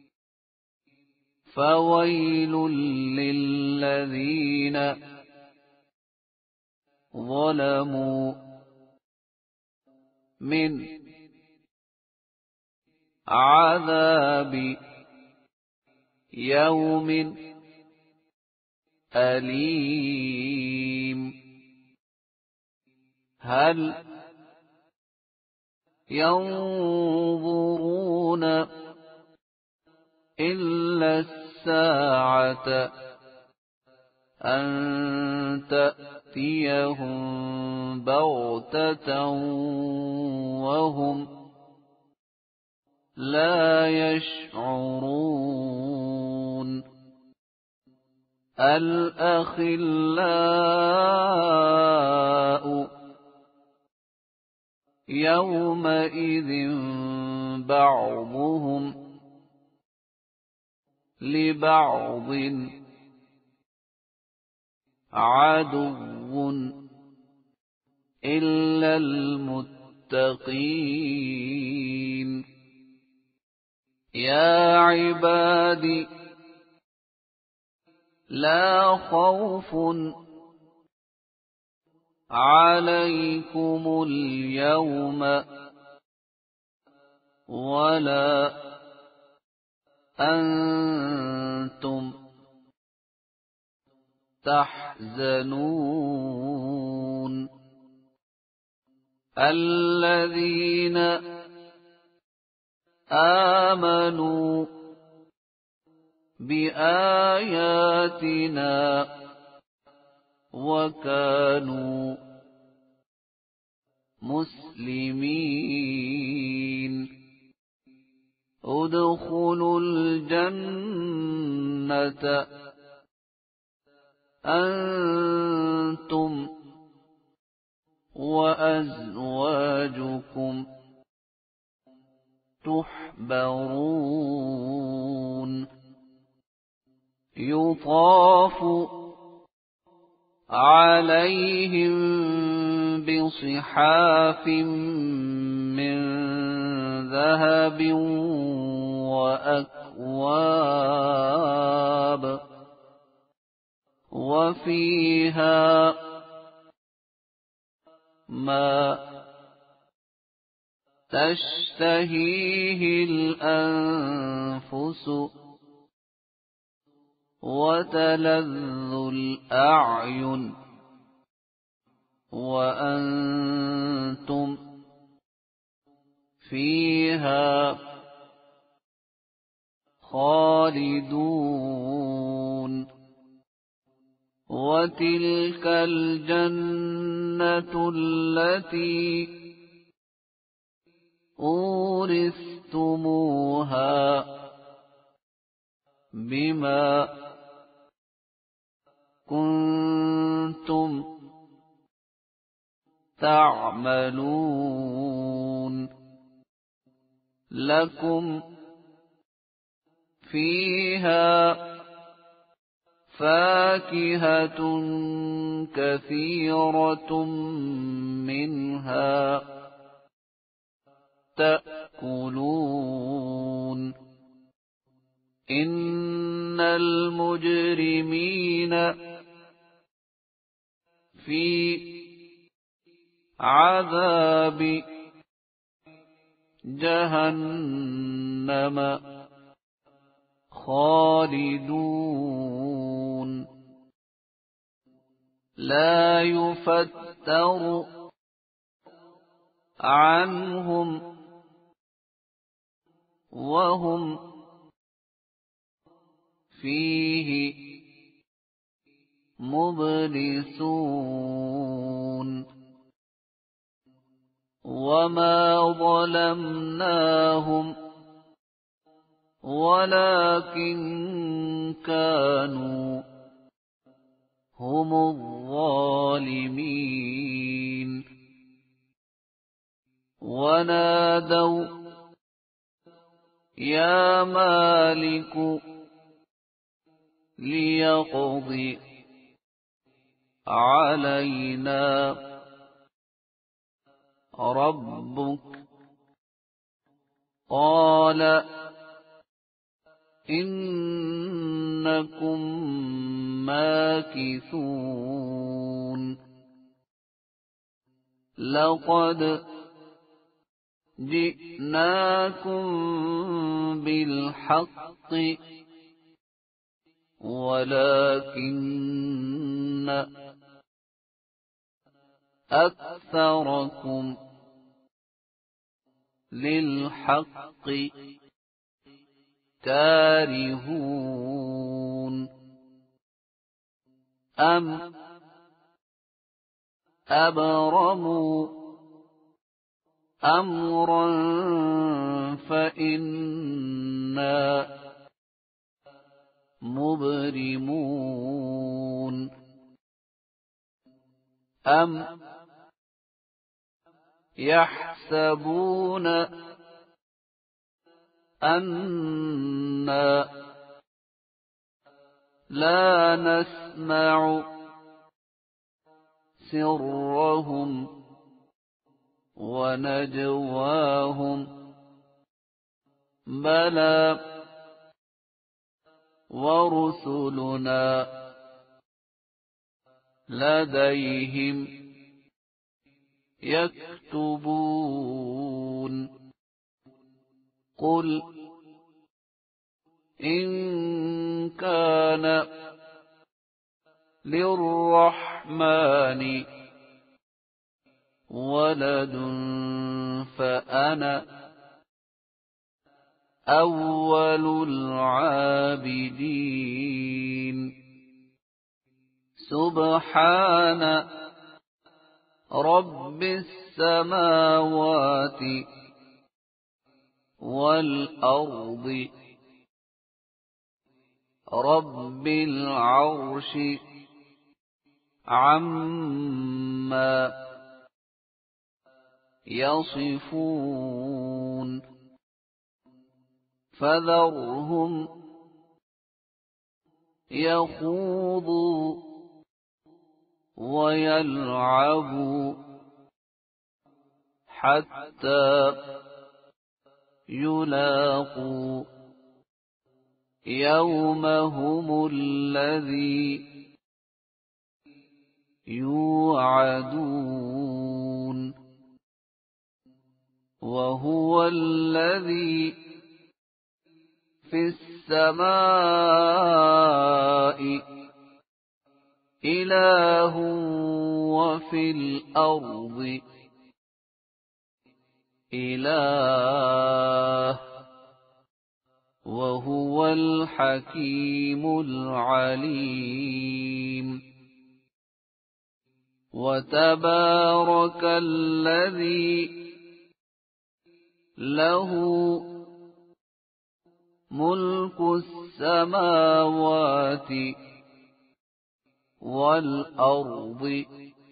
فويل للذين ظلموا من عذاب يوم أليم هل ينظرون إلا الساعة أن تأتيهم بغتة وهم لا يشعرون الأخلاء يومئذ بعضهم لبعض عدو إلا المتقين يا عبادي لا خوف عليكم اليوم ولا أنتم تحزنون الذين آمنوا بآياتنا وكانوا مسلمين ادخلوا الجنة أنتم وأزواجكم تحبرون يطاف عليهم بصحاف من ذهب وأكواب وفيها ما تشتهيه الأنفس وتلذ الأعين وأنتم فيها خالدون وتلك الجنة التي أورثتموها بما كنتم تعملون لكم فيها فاكهة كثيرة منها تأكلون إن المجرمين في عذاب جهنم خالدون لا يفتر عنهم وهم فيه مبلسون وما ظلمناهم ولكن كانوا هم الظالمين ونادوا يا مالك ليقض علينا ربك قال إنكم ماكثون لقد جئناكم بالحق ولكن أكثركم للحق كارهون أم أبرموا أمرا فإنا مبرمون أم يحسبون أنا لا نسمع سرهم ونجواهم بلى ورسلنا لديهم يكتبون قل إن كان للرحمن ولد فأنا أول العابدين سبحان رب السماوات والأرض رب العرش عما يصفون فذرهم يخوضوا ويلعبوا حتى يلاقوا يومهم الذي يوعدون وهو الذي في السماء إله وفي الأرض إله وهو الحكيم العليم وتبارك الذي له ملك السماوات والأرض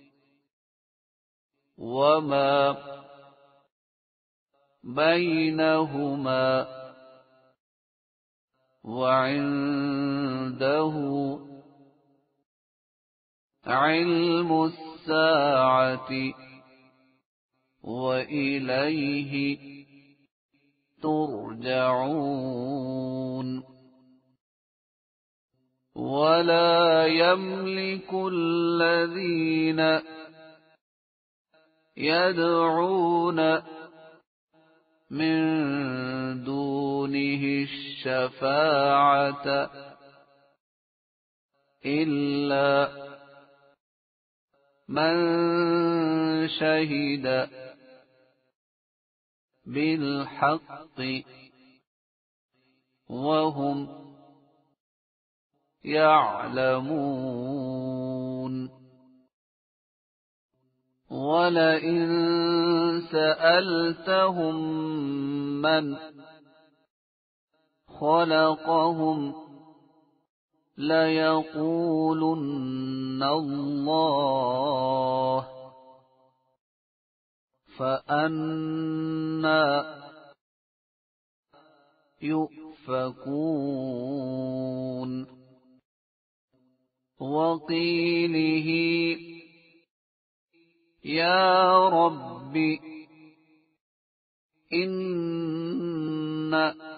وما بينهما وعنده علم الساعة وإليه ترجعون ولا يملك الذين يدعون من دونه الشفاعة إلا من شهد بالحق وهم يعلمون ولئن سألتهم من خلقهم ليقولن الله فأنى يؤفكون وقيله يا رب إن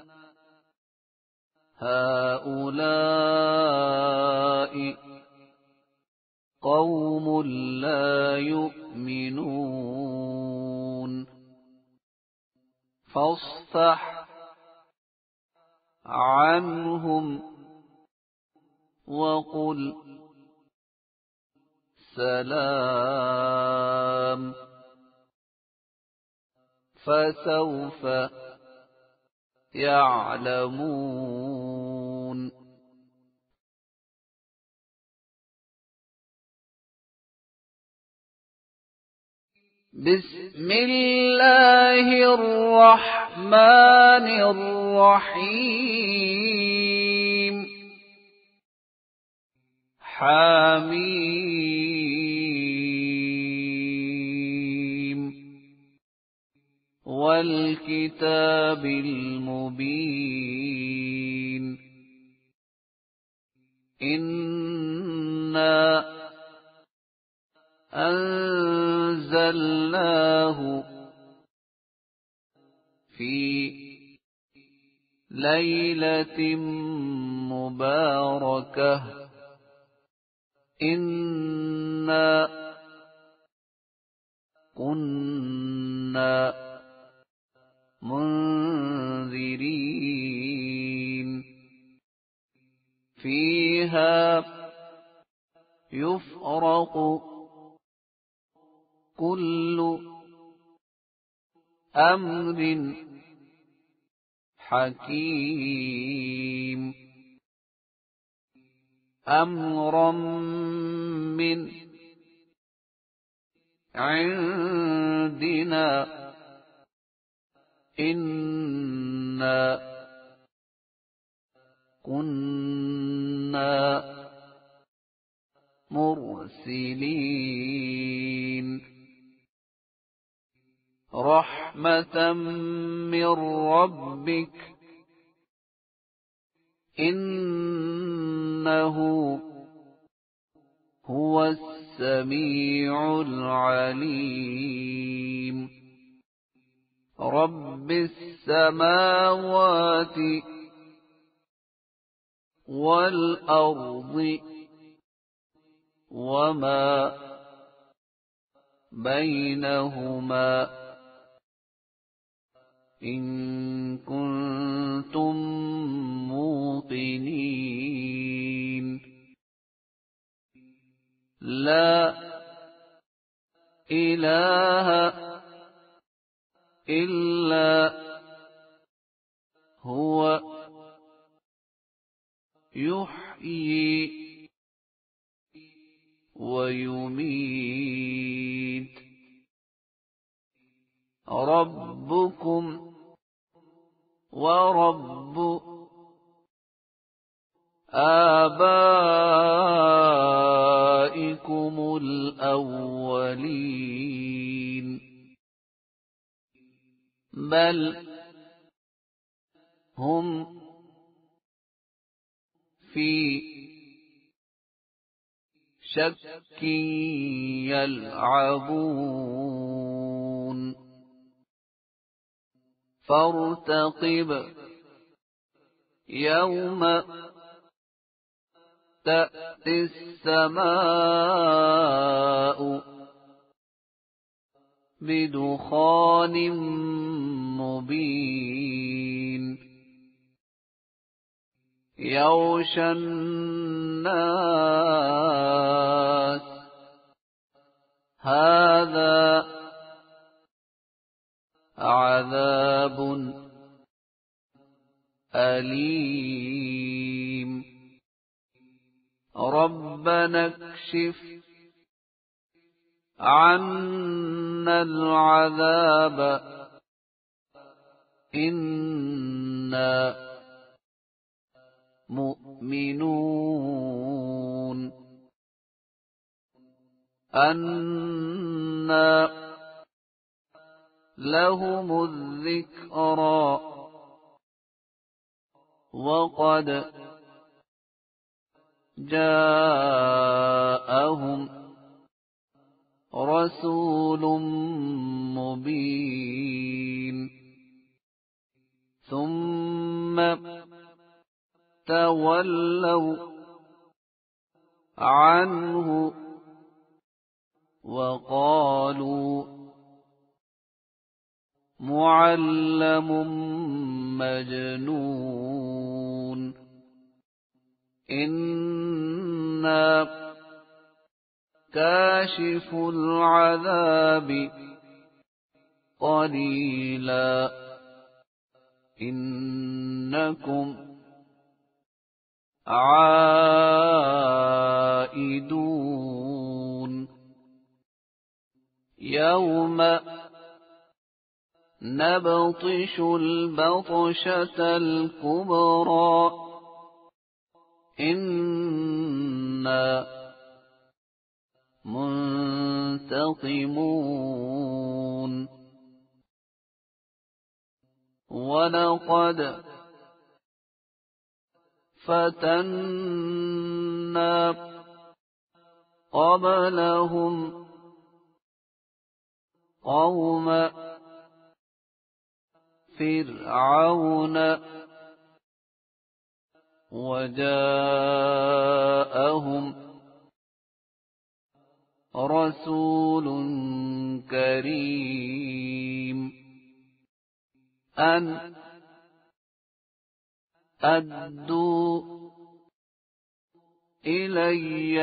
هؤلاء قوم لا يؤمنون فاصفح عنهم وقل سلام فسوف يعلمون بسم الله الرحمن الرحيم حميم والكتاب المبين إنا أنزلناه في ليلة مباركة إنا كنا منذرين فيها يفرق كل أمر حكيم أمرا من عندنا إنا كنا مرسلين رحمة من ربك إنه هو السميع العليم رب السماوات والأرض وما بينهما إن كنتم موقنين لا إله إلا هو يحيي ويميت ربكم ورب آبائكم الأولين بل هم في شك يلعبون فارتقب يوم تأتي السماء بدخان مبين يغشى الناس هذا عذاب أليم ربنا اكشف عنا العذاب إنا مؤمنون أنى لهم الذكرى وقد جاءهم رسول مبين ثم تولوا عنه وقالوا معلم مجنون إنا كاشف العذاب قليلا إنكم عائدون يوم نبطش البطشة الكبرى إنا منتقمون ولقد فتنا قبلهم قوم فرعون وجاءهم رسول كريم أن أدوا إلي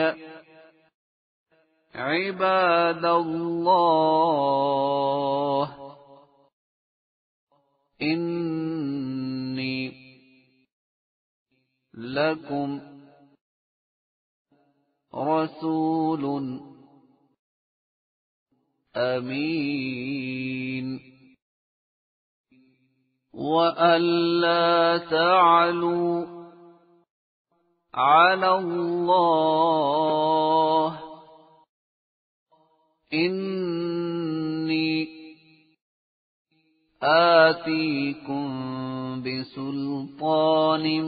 عباد الله إني لكم رسول أمين وألا تعلوا على الله إني آتيكم بسلطان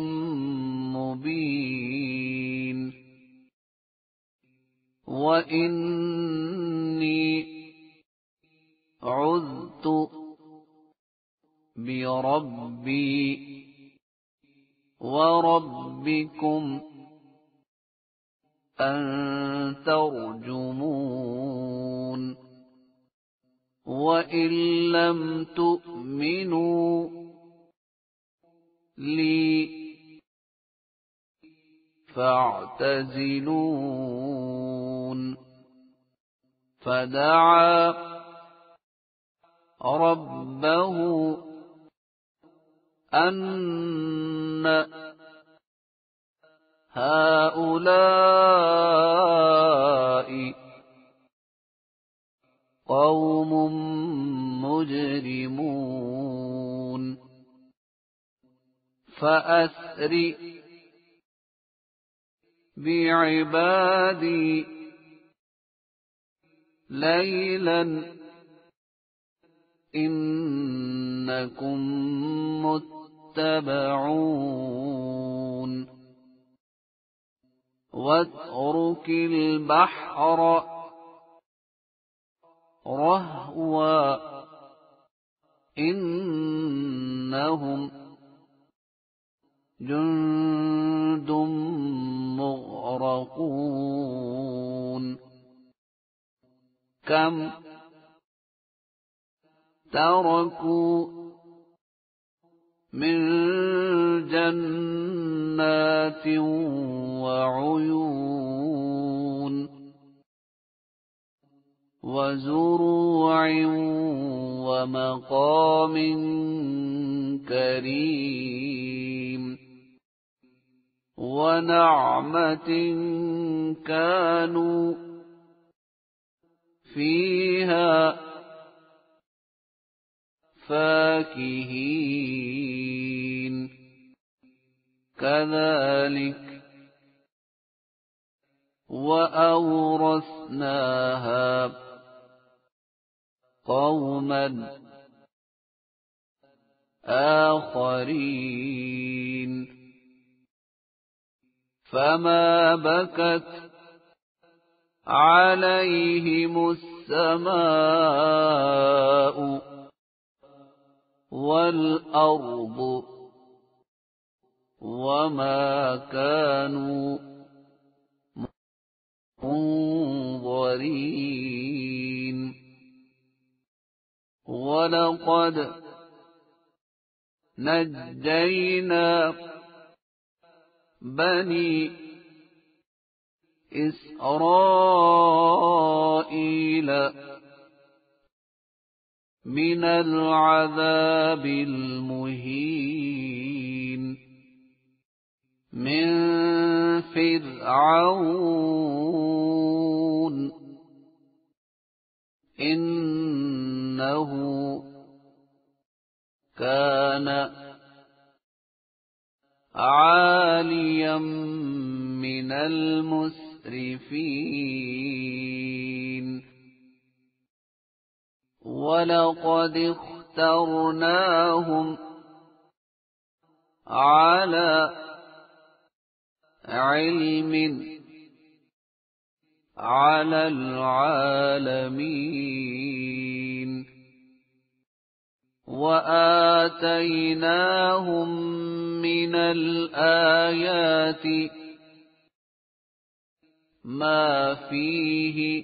مبين وإني عذت بربي وربكم أن ترجمون وإن لم تؤمنوا لي فاعتزلون فدعا ربه أن هؤلاء قوم مجرمون فأسر بعبادي ليلا إنكم متبعون واترك البحر رهوا إنهم جند مغرقون كم تركوا من جنات وعيون وزروع ومقام كريم ونعمة كانوا فيها فاكهين كذلك وأورثناها قوما آخرين فما بكت عليهم السماء والأرض وما كانوا منظرين ولقد نجينا بني إسرائيل من العذاب المهين من فرعون إنه كان عاليا من المسرفين ولقد اخترناهم على علم على العالمين وآتيناهم من الآيات ما فيه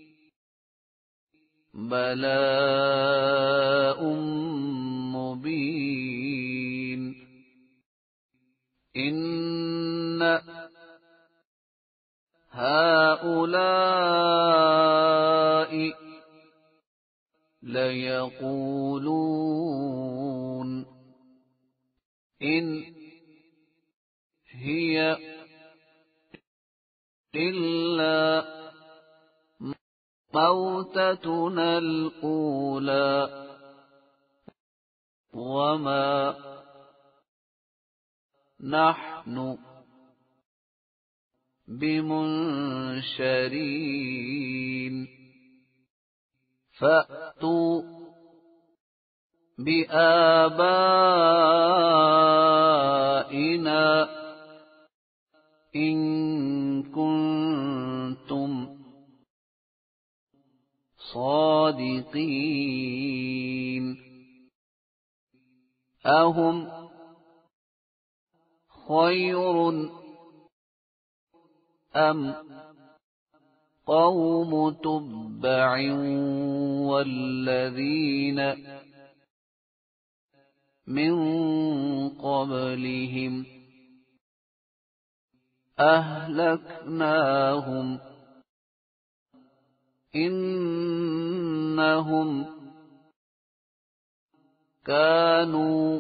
بلاء مبين إن هؤلاء ليقولون إن هي إلا موتتنا الأولى وما نحن بمنشرين فأتوا بآبائنا إن كنتم صادقين أهم خير أم قوم تبع والذين من قبلهم أهلكناهم إنهم كانوا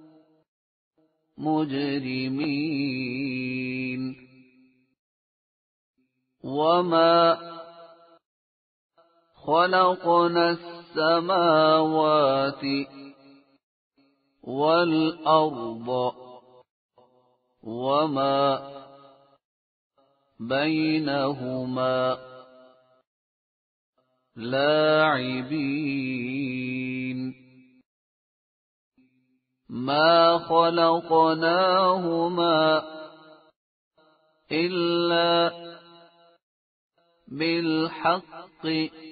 مجرمين وما خلقنا السماوات والأرض وما بينهما لاعبين ما خلقناهما إلا بالحق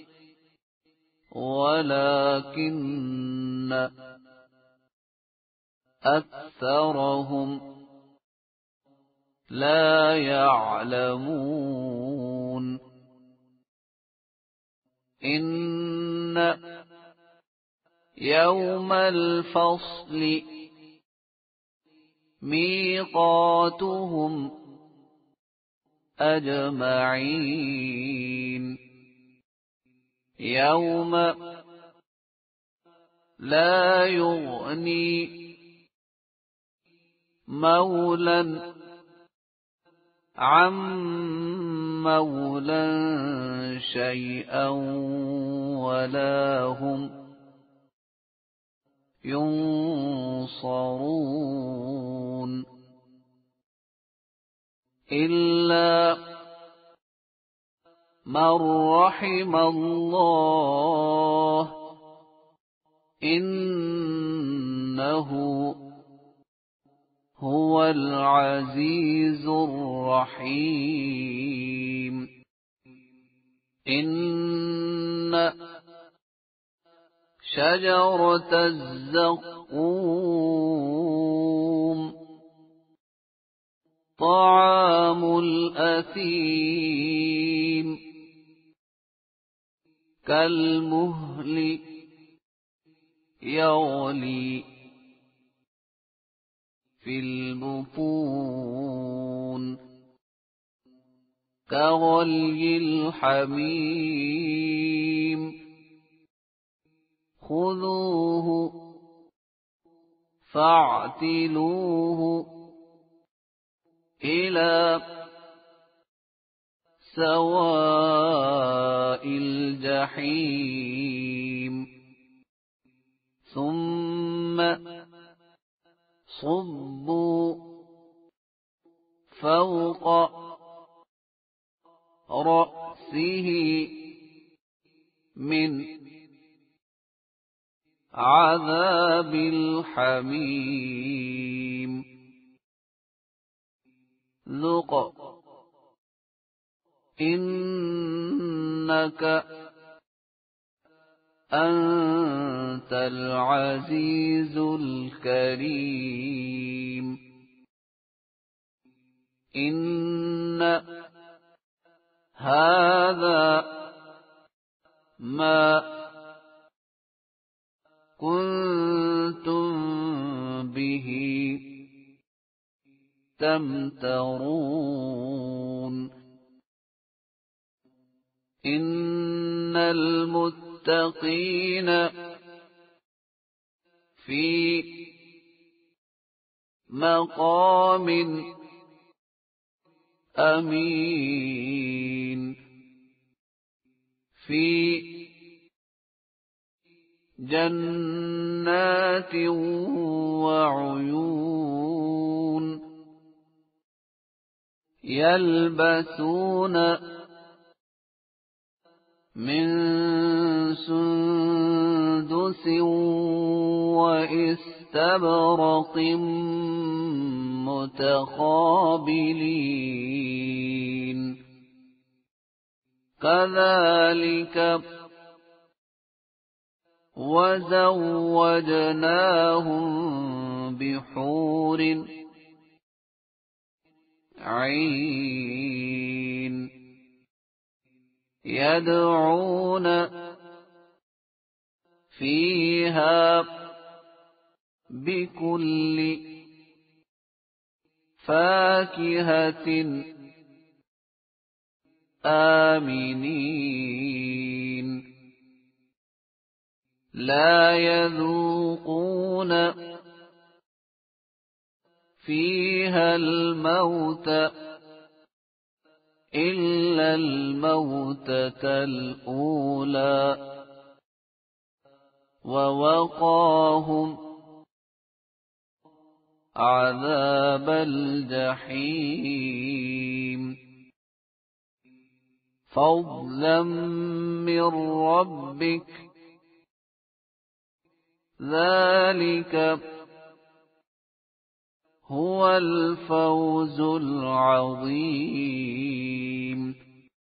ولكن أكثرهم لا يعلمون إن يوم الفصل ميقاتهم أجمعين يوم لا يغني مولى عن مولى شيئا ولا هم ينصرون إلا من رحم الله إنه هو العزيز الرحيم إن شجرة الزقوم طعام الأثيم كالمهل يغلي في البطون كغلي الحميم خذوه فاعتلوه إلى سواء الجحيم ثم صبوا فوق رأسه من عذاب الحميم ذق إنك أنت العزيز الكريم إن هذا ما كنتم به تمترون إن المتقين في مقام أمين في جنات وعيون يلبسون من سندس وإستبرق متقابلين كذلك وزوجناهم بحور عين يدعون فيها بكل فاكهة آمنين لا يذوقون فيها الموت إلا الموتة الأولى ووقاهم عذاب الجحيم فضلا من ربك ذلك هو الفوز العظيم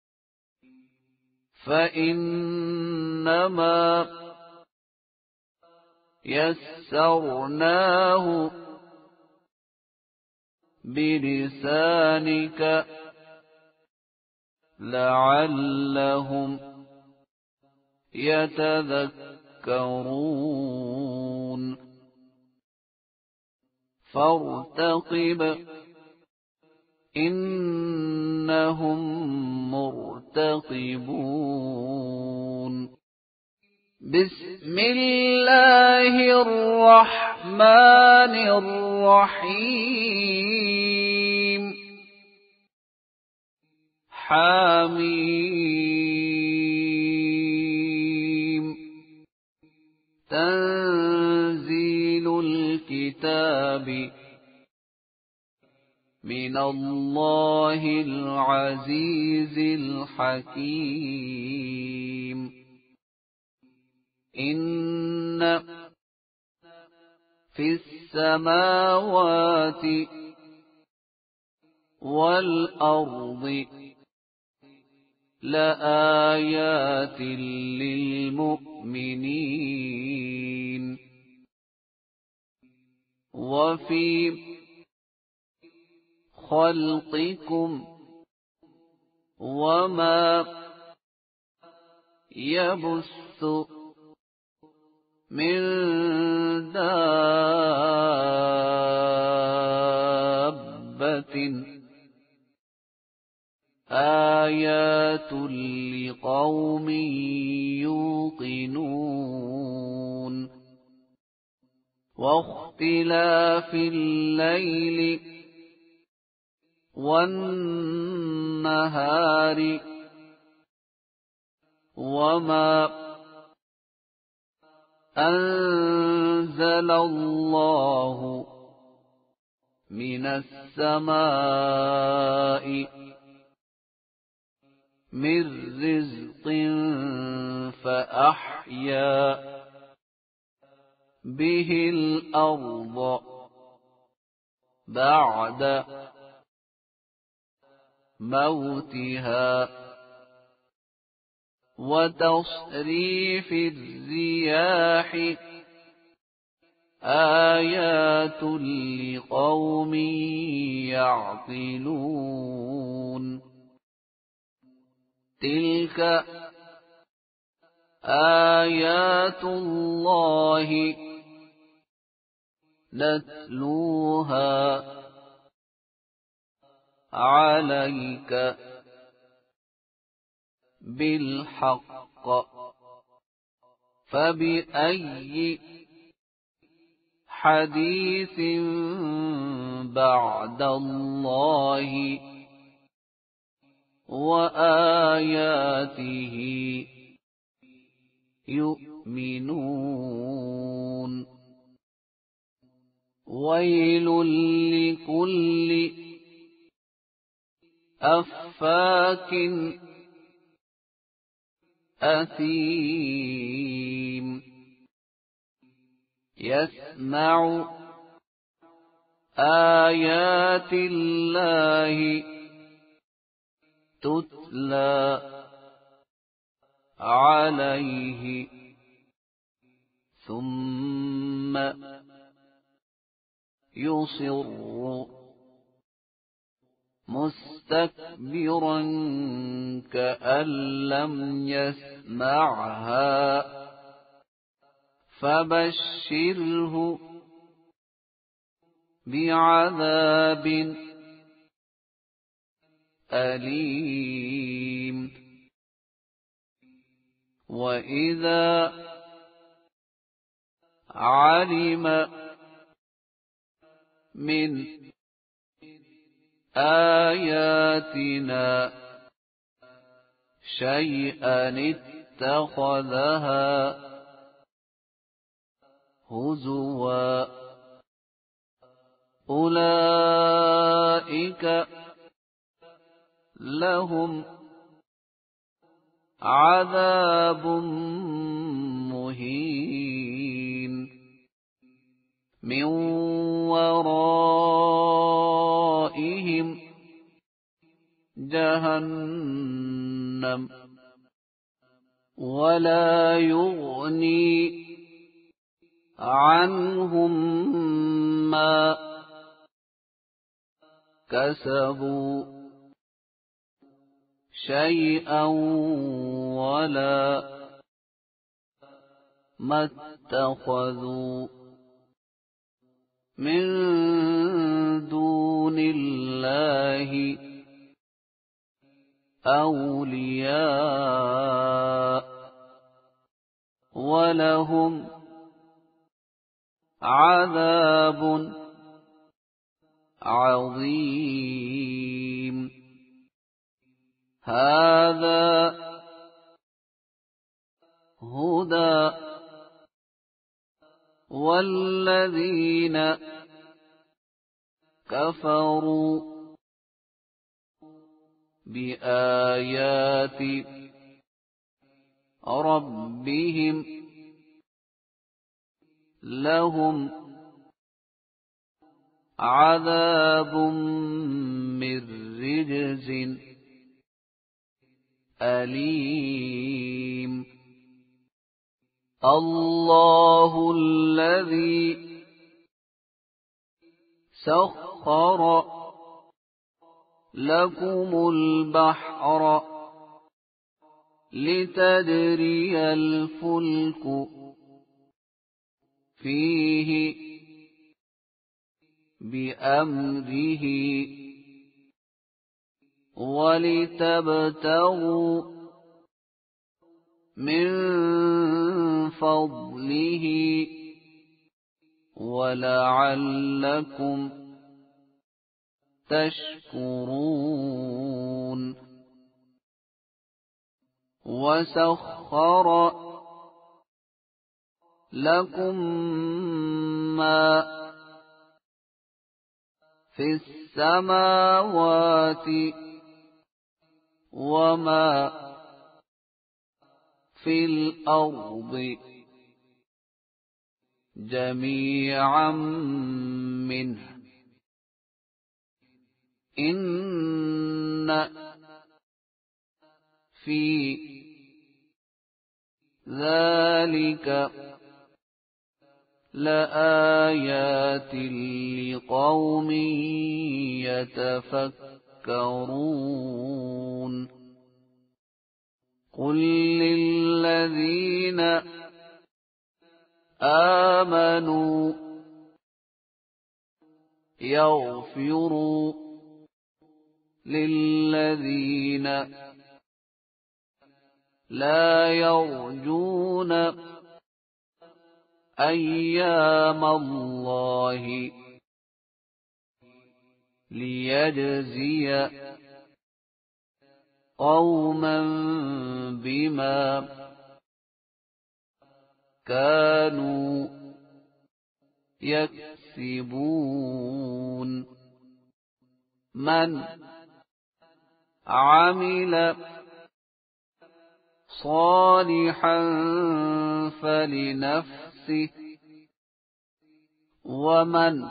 فإنما يسرناه بلسانك لعلهم يتذكرون فارتقب إنهم مرتقبون بسم الله الرحمن الرحيم حميم تنزيل الكتاب من الله العزيز الحكيم إن في السماوات والأرض لآيات للمؤمنين وفي خلقكم وما يبث من دابة آيات لقوم يوقنون واختلاف الليل والنهار وما أنزل الله من السماء من رزق فأحيا به الأرض بعد موتها وتصريف الرياح آيات لقوم يعقلون تلك آيات الله نتلوها عليك بالحق فبأي حديث بعد الله وآياته يؤمنون ويل لكل أفاك أثيم يسمع آيات الله تتلى عليه ثم يصر مستكبرا كأن لم يسمعها فبشره بعذاب أليم وإذا علم من آياتنا شيئا اتخذها هزوا أولئك لهم عذاب مهين من ورائهم جهنم ولا يغني عنهم ما كسبوا شيئا ولا ما اتخذوا من دون الله أولياء ولهم عذاب عظيم هذا هدى والذين كفروا بآيات ربهم لهم عذاب من رجز أليم الله الذي سخر لكم البحر لتجري الفلك فيه بأمره ولتبتغوا من فضله ولعلكم تشكرون وسخر لكم ما في السماوات وما في الأرض جميعا منه إن في ذلك لآيات لقوم يتفكرون قل للذين آمنوا يغفروا للذين لا يرجون أيام الله ليجزي قوما بما كانوا يكسبون من عمل صالحا فلنفسه ومن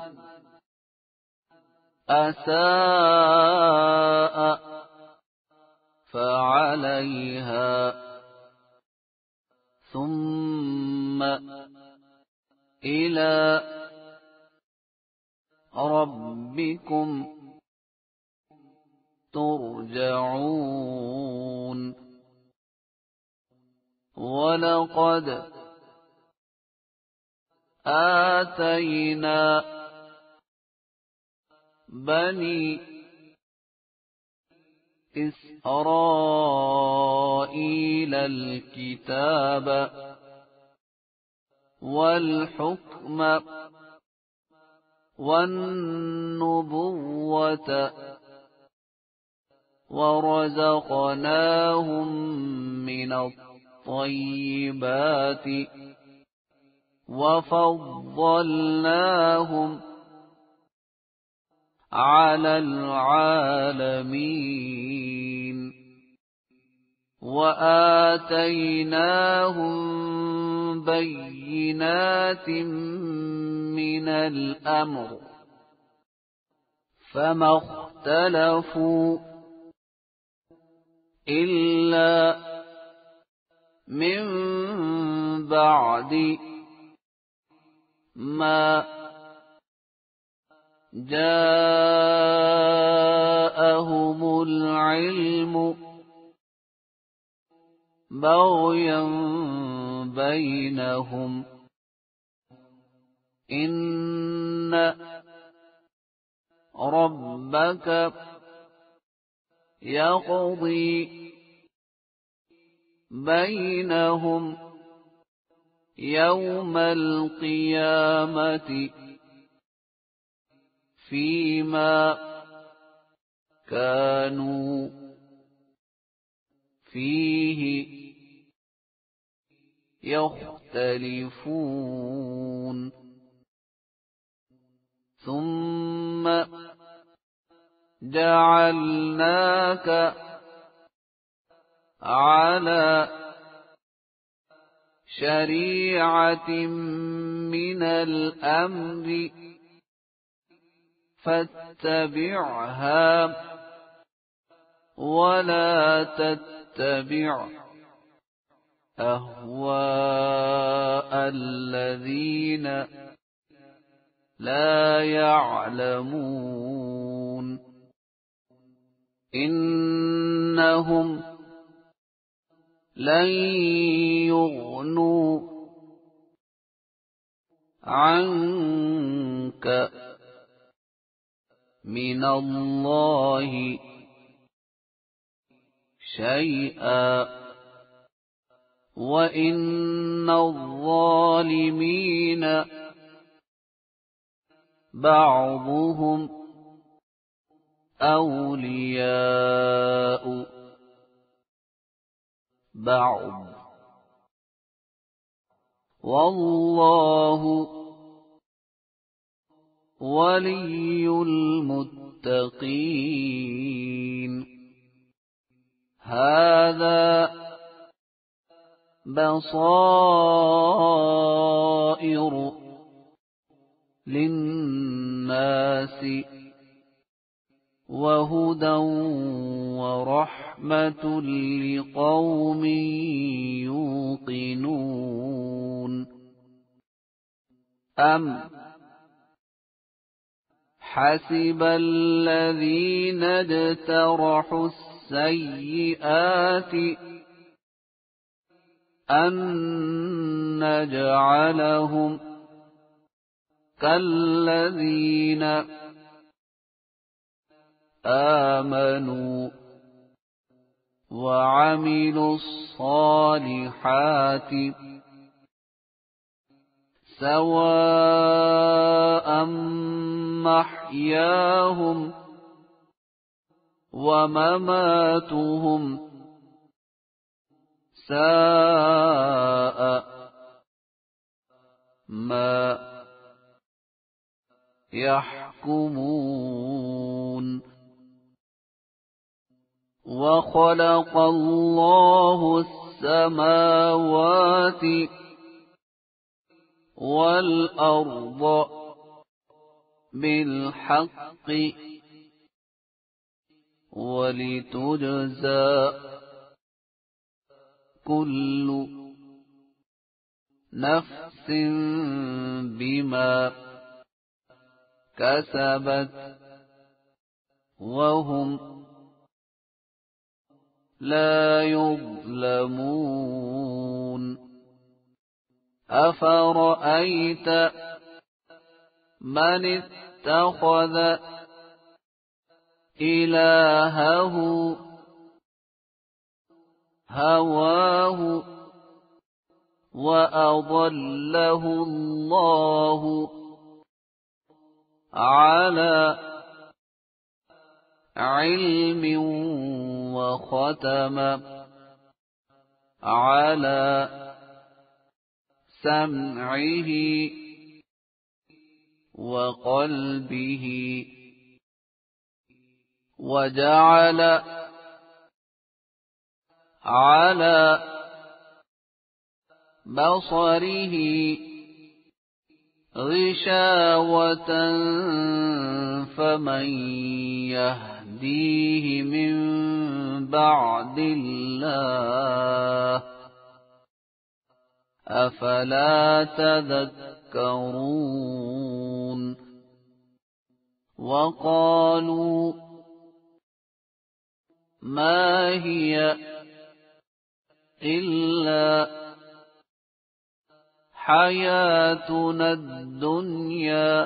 أساء فعليها ثم إلى ربكم ترجعون ولقد آتينا بني إسرائيل الكتاب والحكم والنبوة ورزقناهم من الطيبات وفضلناهم على العالمين وآتيناهم بينات من الأمر فما اختلفوا إلا من بعد ما جاءهم العلم بغيا بينهم إن ربك يقضي بينهم يوم القيامة فيما كانوا فيه يختلفون ثم جعلناك على شريعة من الأمر فاتبعها ولا تتبع أهواء الذين لا يعلمون إنهم لن يغنوا عنك من الله شيئا وإن الظالمين بعضهم أولياء بعض والله ولي المتقين هذا بصائر للناس وهدى ورحمة لقوم يوقنون أم حسب الذين اجترحوا السيئات أن نجعلهم كالذين آمنوا وعملوا الصالحات سواء محياهم ومماتهم ساء ما يحكمون وخلق الله السماوات والأرض بالحق ولتجزى كل نفس بما كسبت وهم لا يظلمون أفرأيت من اتخذ إلهه هواه وأضله الله على علم وختم على سمعه وقلبه وجعل على بصره غشاوة فمن يهديه من بعد الله أفلا تذكرون وقالوا ما هي إلا حياتنا الدنيا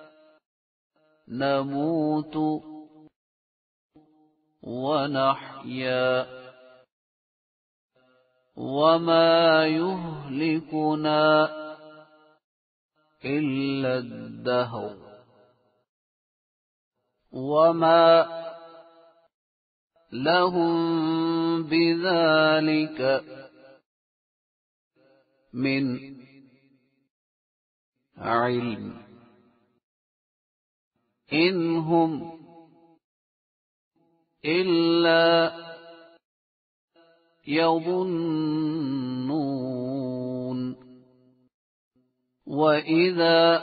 نموت ونحيا وما يهلكنا إلا الدهر وما لهم بذلك من علم إن هم إلا يظنون وإذا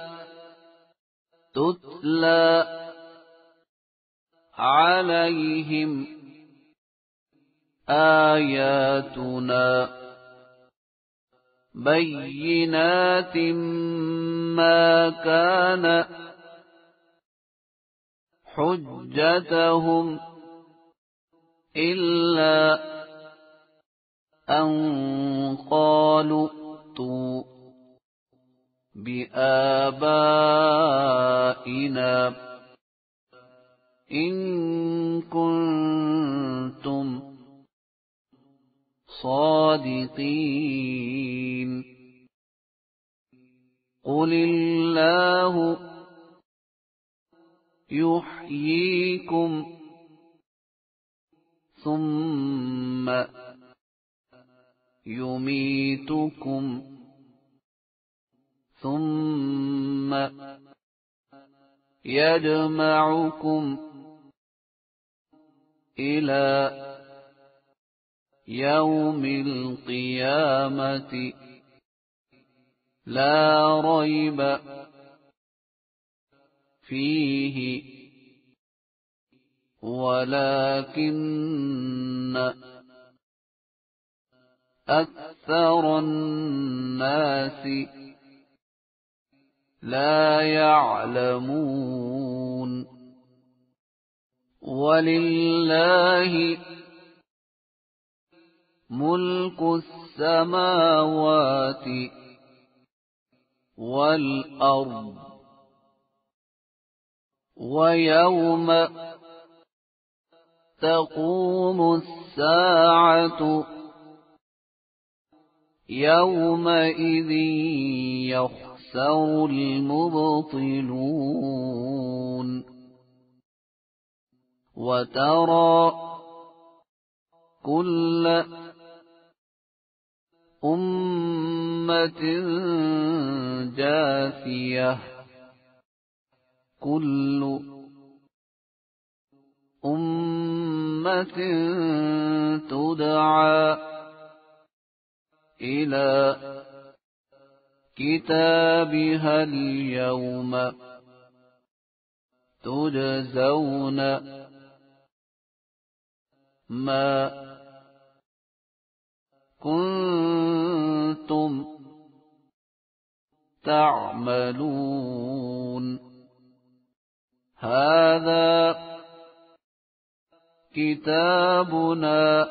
تتلى عليهم آياتنا بينات ما كان حجتهم إلا أن قالوا ائتوا بآبائنا إن كنتم صادقين قل الله يحييكم ثم يميتكم ثم يجمعكم إلى يوم القيامة لا ريب فيه ولكن أكثر الناس لا يعلمون ولله ملك السماوات والأرض ويوم تقوم الساعة يومئذ يخسر المبطلون وترى كل أمة جاثية كل أمة تدعى إلى كتابها اليوم تجزون ما كنتم تعملون هذا كتابنا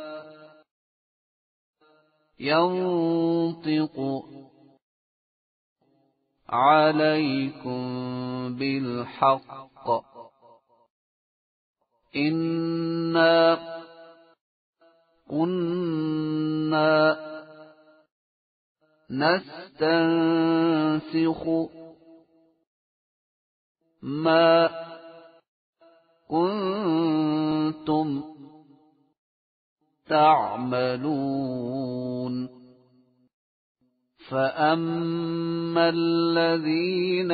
ينطق عليكم بالحق إنا كنا نستنسخ ما كنتم تعملون فأما الذين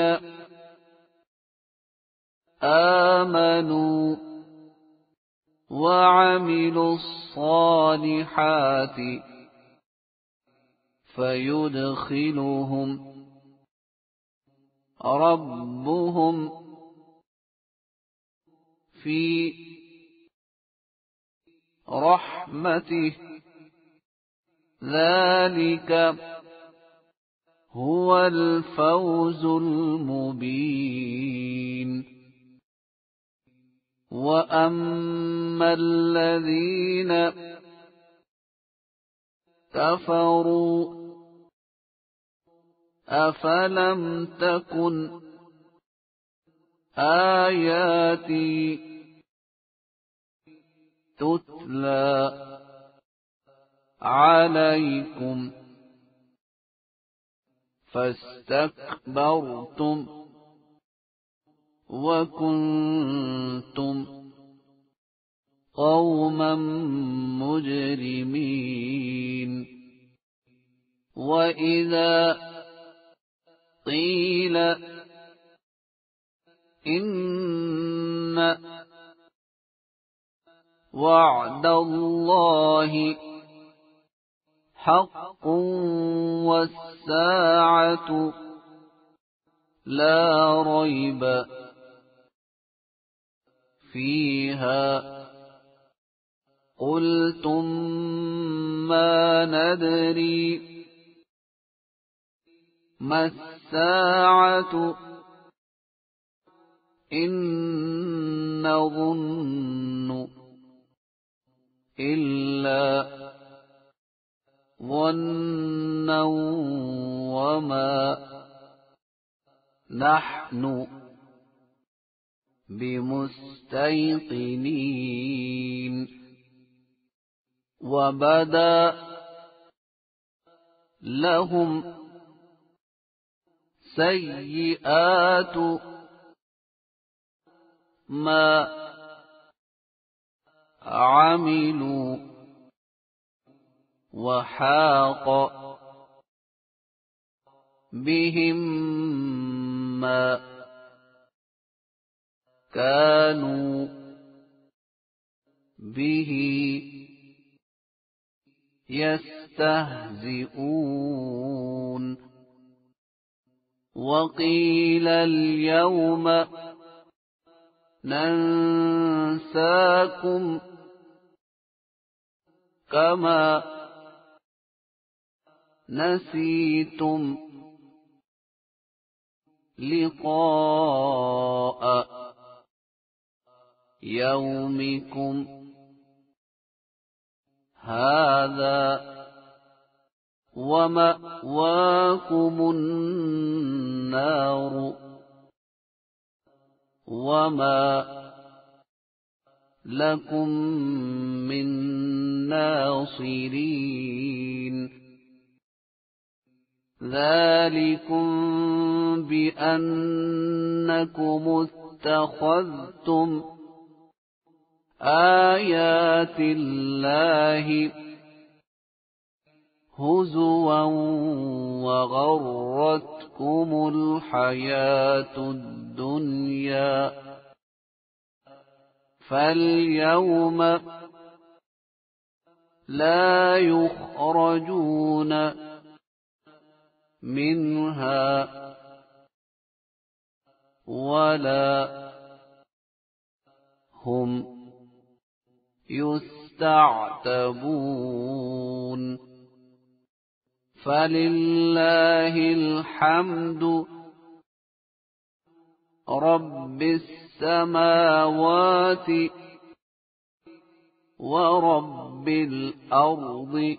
آمنوا وعملوا الصالحات فيدخلهم ربهم في رحمته ذلك هو الفوز المبين وأما الذين كفروا أفلم تكن آياتي تتلى عليكم فاستكبرتم وكنتم قوما مجرمين وإذا قيل إن وعد الله حق والساعة لا ريب فيها قلتم ما ندري ما الساعة إن نظن إلا ظنا وما نحن بمستيقنين وبدا لهم سيئات ما عملوا وحاق بهم ما كانوا به يستهزئون وقيل اليوم ننساكم كما نسيتم لقاء يومكم هذا ومأواكم النار وما لكم من ناصرين ذلكم بأنكم اتخذتم آيات الله هزوا وغرتكم الحياة الدنيا فاليوم لا يخرجون منها ولا هم يستعتبون فلله الحمد رب السماوات ورب الأرض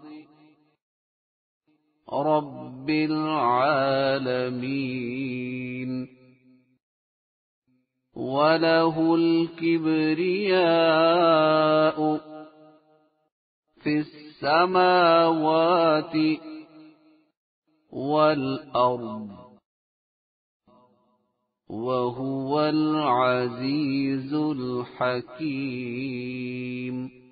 رب العالمين وله الكبرياء في السماوات والأرض وهو العزيز الحكيم.